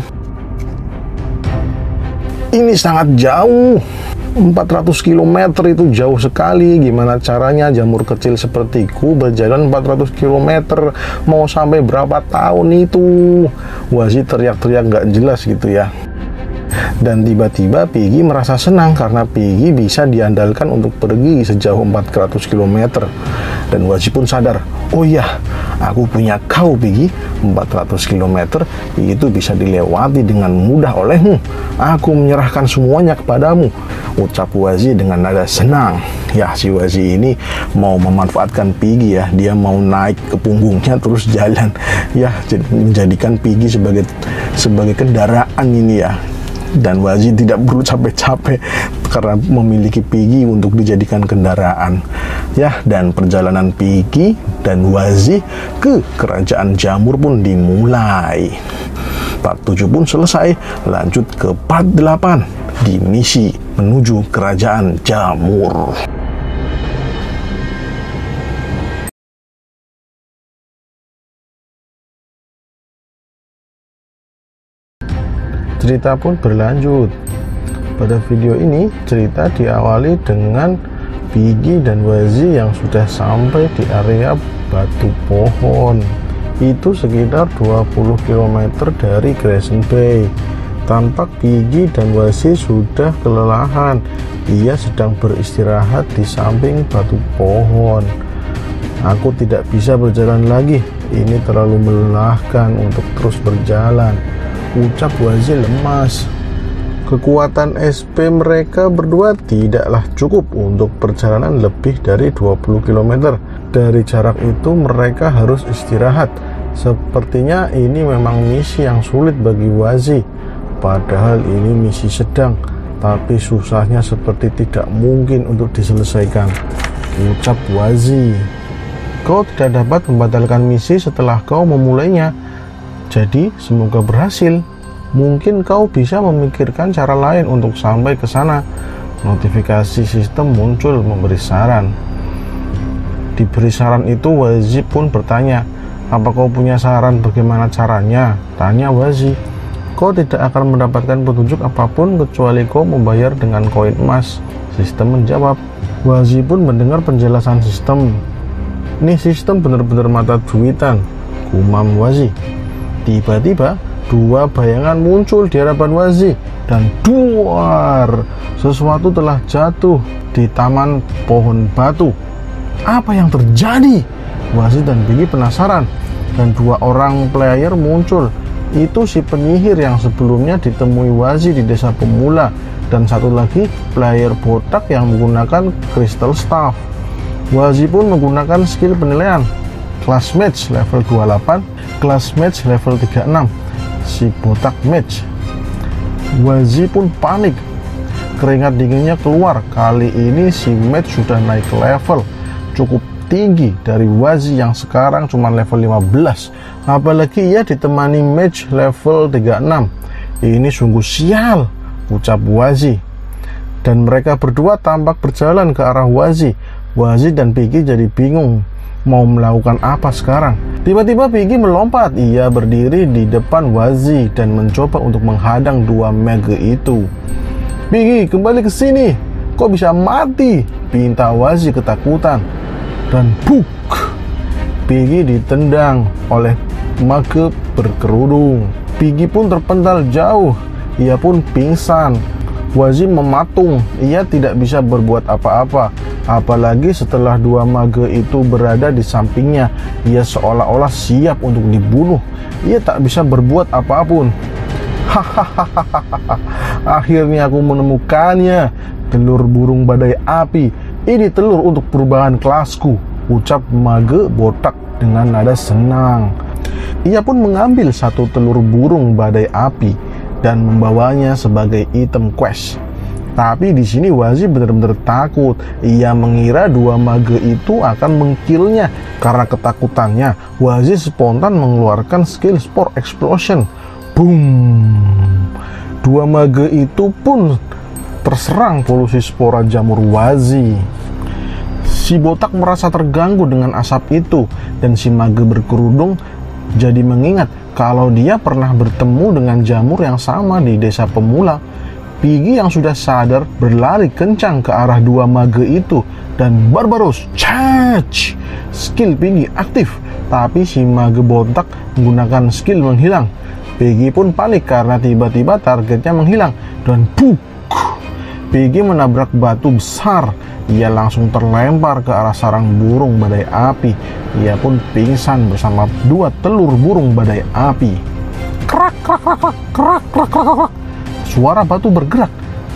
Ini sangat jauh. 400 km itu jauh sekali. Gimana caranya jamur kecil sepertiku berjalan 400 km? Mau sampai berapa tahun itu? Wazi teriak-teriak gak jelas gitu ya. Dan tiba-tiba Piggy merasa senang karena Piggy bisa diandalkan untuk pergi sejauh 400 km. Dan Wazi pun sadar, oh iya, aku punya kau Piggy. 400 km itu bisa dilewati dengan mudah olehmu. Aku menyerahkan semuanya kepadamu, ucap Wazi dengan nada senang. Ya, si Wazi ini mau memanfaatkan Piggy ya. Dia mau naik ke punggungnya terus jalan. Ya, menjadikan Piggy sebagai kendaraan ini ya. Dan Wazi tidak perlu capek-capek karena memiliki Piggy untuk dijadikan kendaraan. Ya, dan perjalanan Piggy dan Wazi ke Kerajaan Jamur pun dimulai. Part 7 pun selesai. Lanjut ke part 8 di misi menuju Kerajaan Jamur. Cerita pun berlanjut. Pada video ini cerita diawali dengan Piggy dan Wazi yang sudah sampai di area Batu Pohon. Itu sekitar 20 km dari Grayson Bay. Tampak Piggy dan Wazi sudah kelelahan. Ia sedang beristirahat di samping batu pohon. Aku tidak bisa berjalan lagi. Ini terlalu melelahkan untuk terus berjalan, ucap Wazi lemas. Kekuatan SP mereka berdua tidaklah cukup untuk perjalanan lebih dari 20 km. Dari jarak itu mereka harus istirahat. Sepertinya ini memang misi yang sulit bagi Wazi. Padahal ini misi sedang, tapi susahnya seperti tidak mungkin untuk diselesaikan, ucap Wazi. Kau tidak dapat membatalkan misi setelah kau memulainya. Jadi semoga berhasil. Mungkin kau bisa memikirkan cara lain untuk sampai ke sana. Notifikasi sistem muncul memberi saran. Diberi saran itu, Wazi pun bertanya, "Apa kau punya saran bagaimana caranya?" Tanya Wazi. "Kau tidak akan mendapatkan petunjuk apapun kecuali kau membayar dengan koin emas." Sistem menjawab. Wazi pun mendengar penjelasan sistem. "Nih sistem benar-benar mata duitan," gumam Wazi. Tiba-tiba dua bayangan muncul di hadapan Wazi dan duar, sesuatu telah jatuh di taman pohon batu. Apa yang terjadi? Wazi dan Piggy penasaran, dan dua orang player muncul. Itu si penyihir yang sebelumnya ditemui Wazi di desa pemula, dan satu lagi player botak yang menggunakan crystal staff. Wazi pun menggunakan skill penilaian Class Match level 28, Class Match level 36, si botak match. Wazi pun panik, keringat dinginnya keluar. Kali ini si match sudah naik level cukup tinggi dari Wazi yang sekarang cuma level 15, apalagi ia ditemani match level 36. Ini sungguh sial, ucap Wazi. Dan mereka berdua tampak berjalan ke arah Wazi. Wazi dan Piggy jadi bingung mau melakukan apa sekarang. Tiba-tiba Piggy melompat. Ia berdiri di depan Wazi dan mencoba untuk menghadang dua mage itu. "Piggy, kembali ke sini. Kok bisa mati?" pinta Wazi ketakutan. Dan buk, Piggy ditendang oleh mage berkerudung. Piggy pun terpental jauh. Ia pun pingsan. Wazi mematung. Ia tidak bisa berbuat apa-apa, apalagi setelah dua mage itu berada di sampingnya. Ia seolah-olah siap untuk dibunuh. Ia tak bisa berbuat apapun. "Hahaha, akhirnya aku menemukannya, telur burung badai api. Ini telur untuk perubahan kelasku," ucap mage botak dengan nada senang. Ia pun mengambil satu telur burung badai api dan membawanya sebagai item quest. Tapi di sini Wazi benar-benar takut. Ia mengira dua mage itu akan mengkillnya. Karena ketakutannya, Wazi spontan mengeluarkan skill Spore Explosion. Boom! Dua mage itu pun terserang polusi spora jamur Wazi. Si botak merasa terganggu dengan asap itu, dan si mage berkerudung jadi mengingat kalau dia pernah bertemu dengan jamur yang sama di desa pemula. Piggy yang sudah sadar berlari kencang ke arah dua mage itu, dan Barbaros charge. Skill Piggy aktif, tapi si mage botak menggunakan skill menghilang. Piggy pun panik karena tiba-tiba targetnya menghilang, dan buk, Piggy menabrak batu besar. Ia langsung terlempar ke arah sarang burung badai api. Ia pun pingsan bersama dua telur burung badai api. Krak, krak, krak, krak, krak, krak, krak, krak. Suara batu bergerak.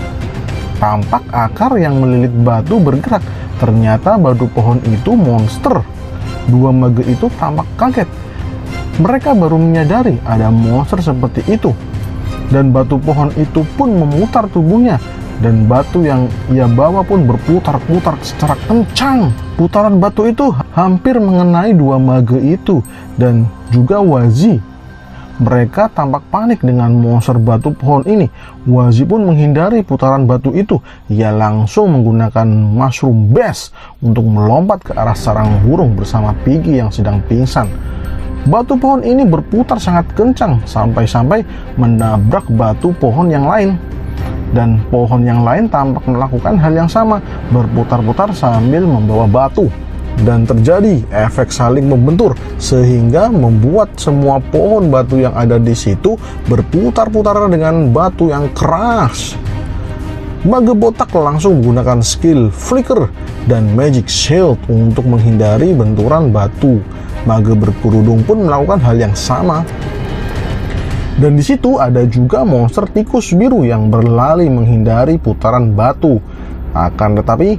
Tampak akar yang melilit batu bergerak. Ternyata batu pohon itu monster. Dua mage itu tampak kaget. Mereka baru menyadari ada monster seperti itu. Dan batu pohon itu pun memutar tubuhnya. Dan batu yang ia bawa pun berputar-putar secara kencang. Putaran batu itu hampir mengenai dua mage itu dan juga Wazi. Mereka tampak panik dengan monster batu pohon ini. Wazi pun menghindari putaran batu itu. Ia langsung menggunakan mushroom bash untuk melompat ke arah sarang burung bersama Piggy yang sedang pingsan. Batu pohon ini berputar sangat kencang sampai-sampai menabrak batu pohon yang lain. Dan pohon yang lain tampak melakukan hal yang sama, berputar-putar sambil membawa batu. Dan terjadi efek saling membentur, sehingga membuat semua pohon batu yang ada di situ berputar-putar dengan batu yang keras. Mage botak langsung menggunakan skill Flicker dan Magic Shield untuk menghindari benturan batu. Mage berkerudung pun melakukan hal yang sama. Dan di situ ada juga monster tikus biru yang berlari menghindari putaran batu. Akan tetapi,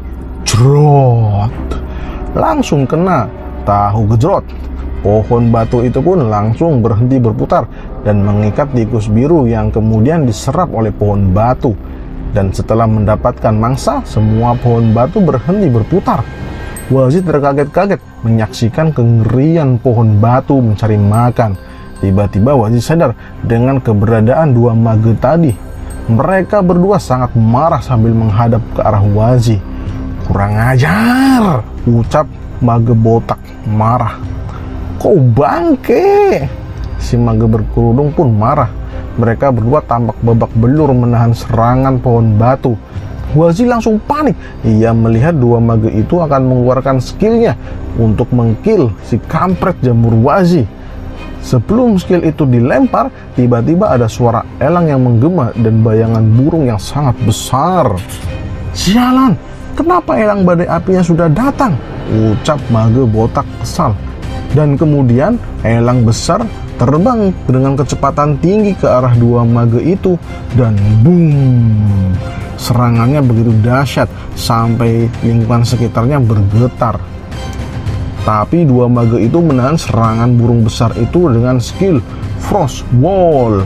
jrot, langsung kena tahu gejrot. Pohon batu itu pun langsung berhenti berputar dan mengikat tikus biru yang kemudian diserap oleh pohon batu. Dan setelah mendapatkan mangsa, semua pohon batu berhenti berputar. Wazi terkaget-kaget menyaksikan kengerian pohon batu mencari makan. Tiba-tiba Wazi sadar dengan keberadaan dua mage tadi. Mereka berdua sangat marah sambil menghadap ke arah Wazi. "Kurang ajar," ucap mage botak marah. "Kau bangke." Si mage berkerudung pun marah. Mereka berdua tampak babak belur menahan serangan pohon batu. Wazi langsung panik. Ia melihat dua mage itu akan mengeluarkan skillnya untuk mengkill si kampret jamur Wazi. Sebelum skill itu dilempar, tiba-tiba ada suara elang yang menggema dan bayangan burung yang sangat besar. "Sialan, kenapa elang badai apinya sudah datang?" ucap mage botak kesal. Dan kemudian elang besar terbang dengan kecepatan tinggi ke arah dua mage itu, dan boom, serangannya begitu dahsyat sampai lingkungan sekitarnya bergetar. Tapi dua mage itu menahan serangan burung besar itu dengan skill Frost Wall.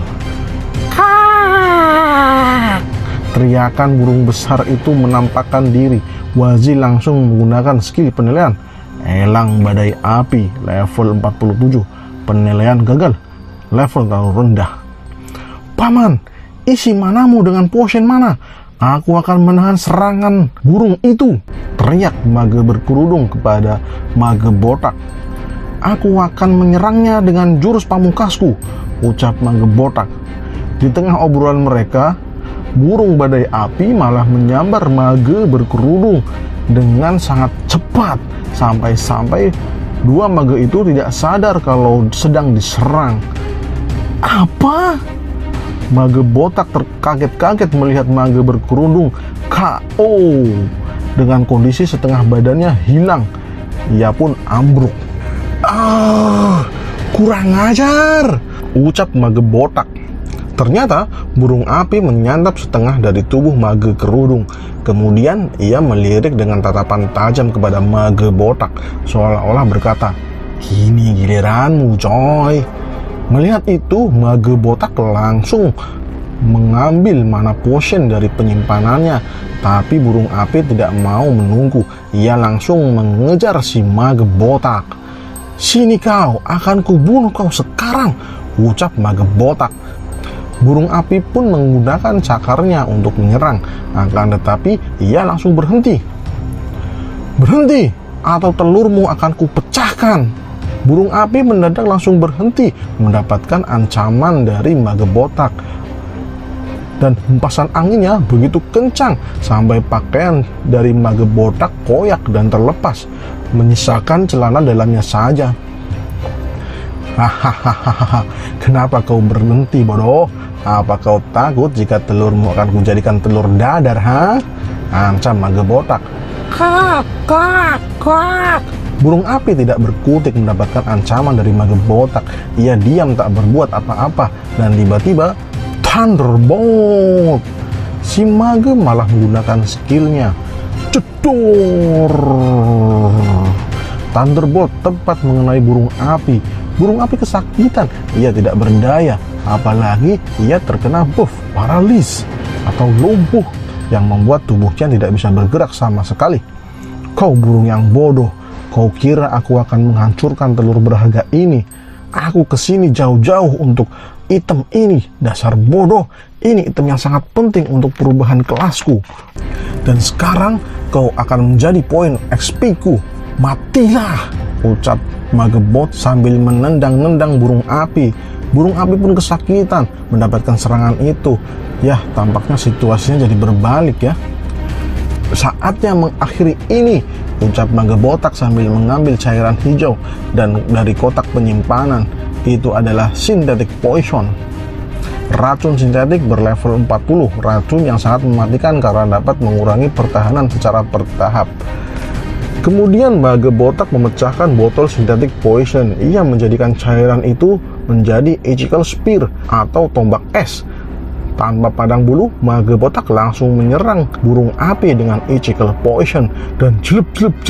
"Kaaak!" teriakan burung besar itu menampakkan diri. Wazi langsung menggunakan skill penilaian elang badai api level 47. Penilaian gagal, level terlalu rendah. "Paman, isi manamu dengan potion mana? Aku akan menahan serangan burung itu," teriak mage berkerudung kepada mage botak. "Aku akan menyerangnya dengan jurus pamungkasku," ucap mage botak. Di tengah obrolan mereka, burung badai api malah menyambar mage berkerudung dengan sangat cepat, sampai-sampai dua mage itu tidak sadar kalau sedang diserang. "Apa?" Mage botak terkaget-kaget melihat mage berkerudung KO dengan kondisi setengah badannya hilang. Ia pun ambruk. "Ah, kurang ajar," ucap mage botak. Ternyata burung api menyantap setengah dari tubuh mage kerudung. Kemudian ia melirik dengan tatapan tajam kepada mage botak, seolah-olah berkata, "Kini giliranmu, coy." Melihat itu, mage botak langsung mengambil mana potion dari penyimpanannya. Tapi burung api tidak mau menunggu. Ia langsung mengejar si mage botak. "Sini kau, akan kubunuh kau sekarang," ucap mage botak. Burung api pun menggunakan cakarnya untuk menyerang. Akan tetapi ia langsung berhenti. "Berhenti, atau telurmu akan kupecahkan." Burung api mendadak langsung berhenti mendapatkan ancaman dari mage botak. Dan hempasan anginnya begitu kencang sampai pakaian dari mage botak koyak dan terlepas, menyisakan celana dalamnya saja. "Hahaha, kenapa kau berhenti, bodoh? Apa kau takut jika telurmu akan kujadikan telur dadar, ha?" ancam mage botak. "Kak, kak, kak." Burung api tidak berkutik mendapatkan ancaman dari mage botak. Ia diam tak berbuat apa-apa, dan tiba-tiba Thunderbolt. Si mage malah menggunakan skillnya. Cedor. Thunderbolt tepat mengenai burung api. Burung api kesakitan. Ia tidak berdaya, apalagi ia terkena buff paralis atau lumpuh yang membuat tubuhnya tidak bisa bergerak sama sekali. "Kau burung yang bodoh. Kau kira aku akan menghancurkan telur berharga ini? Aku kesini jauh-jauh untuk item ini. Dasar bodoh. Ini item yang sangat penting untuk perubahan kelasku. Dan sekarang kau akan menjadi poin XP ku. Matilah," ucap mage bot sambil menendang-nendang burung api. Burung api pun kesakitan mendapatkan serangan itu. Ya, tampaknya situasinya jadi berbalik ya. "Saatnya mengakhiri ini," ucap mage botak sambil mengambil cairan hijau dan dari kotak penyimpanan. Itu adalah synthetic poison. Racun sintetik berlevel 40, racun yang sangat mematikan karena dapat mengurangi pertahanan secara bertahap. Kemudian mage botak memecahkan botol synthetic poison. Ia menjadikan cairan itu menjadi Ichikel Spear atau tombak es. Tanpa padang bulu, mage botak langsung menyerang burung api dengan Ichikel Poison dan jelep.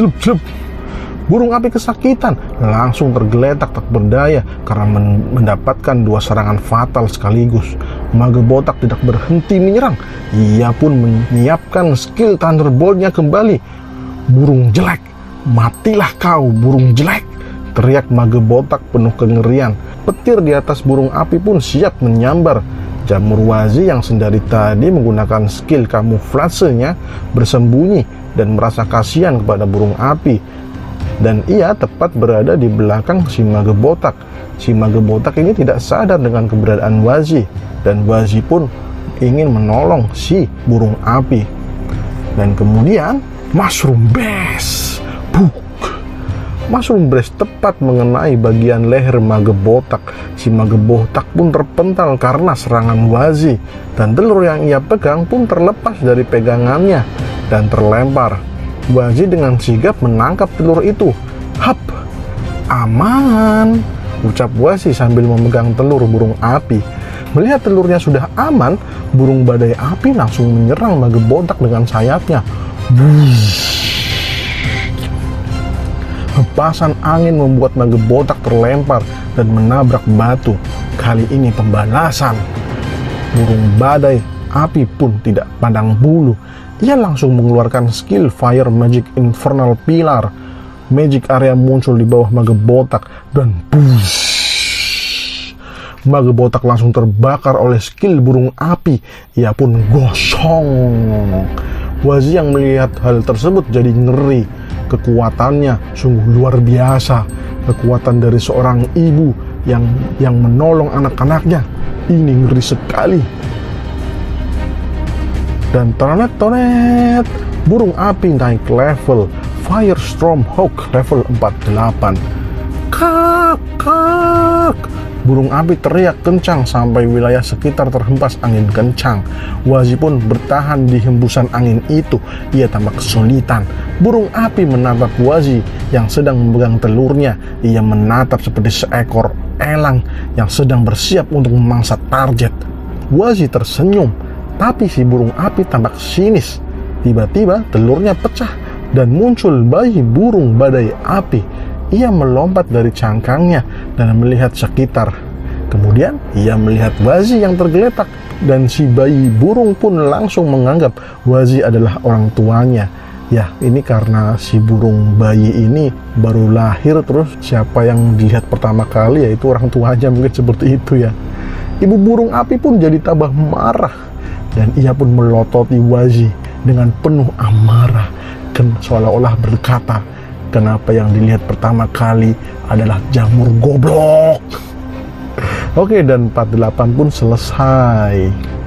Burung api kesakitan, langsung tergeletak tak berdaya karena mendapatkan dua serangan fatal sekaligus. Mage botak tidak berhenti menyerang. Ia pun menyiapkan skill Thunderbolt-nya kembali. "Burung jelek, matilah kau, burung jelek," teriak mage botak penuh kengerian. Petir di atas burung api pun siap menyambar. Jamur Wazi yang sendiri tadi menggunakan skill kamuflasenya bersembunyi dan merasa kasihan kepada burung api. Dan ia tepat berada di belakang si Magebotak. Si Magebotak ini tidak sadar dengan keberadaan Wazi, dan Wazi pun ingin menolong si burung api. Dan kemudian Mushroom Bash. Mushroom Bash tepat mengenai bagian leher Magebotak. Si Magebotak pun terpental karena serangan Wazi, dan telur yang ia pegang pun terlepas dari pegangannya dan terlempar. Wazi dengan sigap menangkap telur itu. Hap, aman, ucap Wazi sambil memegang telur burung api. Melihat telurnya sudah aman, burung badai api langsung menyerang Magebotak dengan sayapnya. Hempasan angin membuat Magebotak terlempar dan menabrak batu. Kali ini pembalasan. Burung badai api pun tidak pandang bulu. Ia langsung mengeluarkan skill Fire Magic Infernal Pillar. Magic area muncul di bawah Magebotak dan push. Magebotak langsung terbakar oleh skill burung api. Ia pun gosong. Wazi yang melihat hal tersebut jadi ngeri. Kekuatannya sungguh luar biasa. Kekuatan dari seorang ibu yang menolong anak-anaknya. Ini ngeri sekali. Dan tonet, burung api naik level. Firestorm Hawk level 48. Kak. Burung api teriak kencang sampai wilayah sekitar terhempas angin kencang. Wazi pun bertahan di hembusan angin itu. Ia tampak kesulitan. Burung api menatap Wazi yang sedang memegang telurnya. Ia menatap seperti seekor elang yang sedang bersiap untuk memangsa target. Wazi tersenyum, tapi si burung api tampak sinis. Tiba-tiba telurnya pecah dan muncul bayi burung badai api. Ia melompat dari cangkangnya dan melihat sekitar. Kemudian ia melihat Wazi yang tergeletak, dan si bayi burung pun langsung menganggap Wazi adalah orang tuanya. Ya, ini karena si burung bayi ini baru lahir, terus siapa yang dilihat pertama kali yaitu orang tuanya, mungkin seperti itu ya. Ibu burung api pun jadi tambah marah, dan ia pun melototi Wazi dengan penuh amarah, seolah-olah berkata, kenapa yang dilihat pertama kali adalah jamur goblok. Oke, dan 48 pun selesai.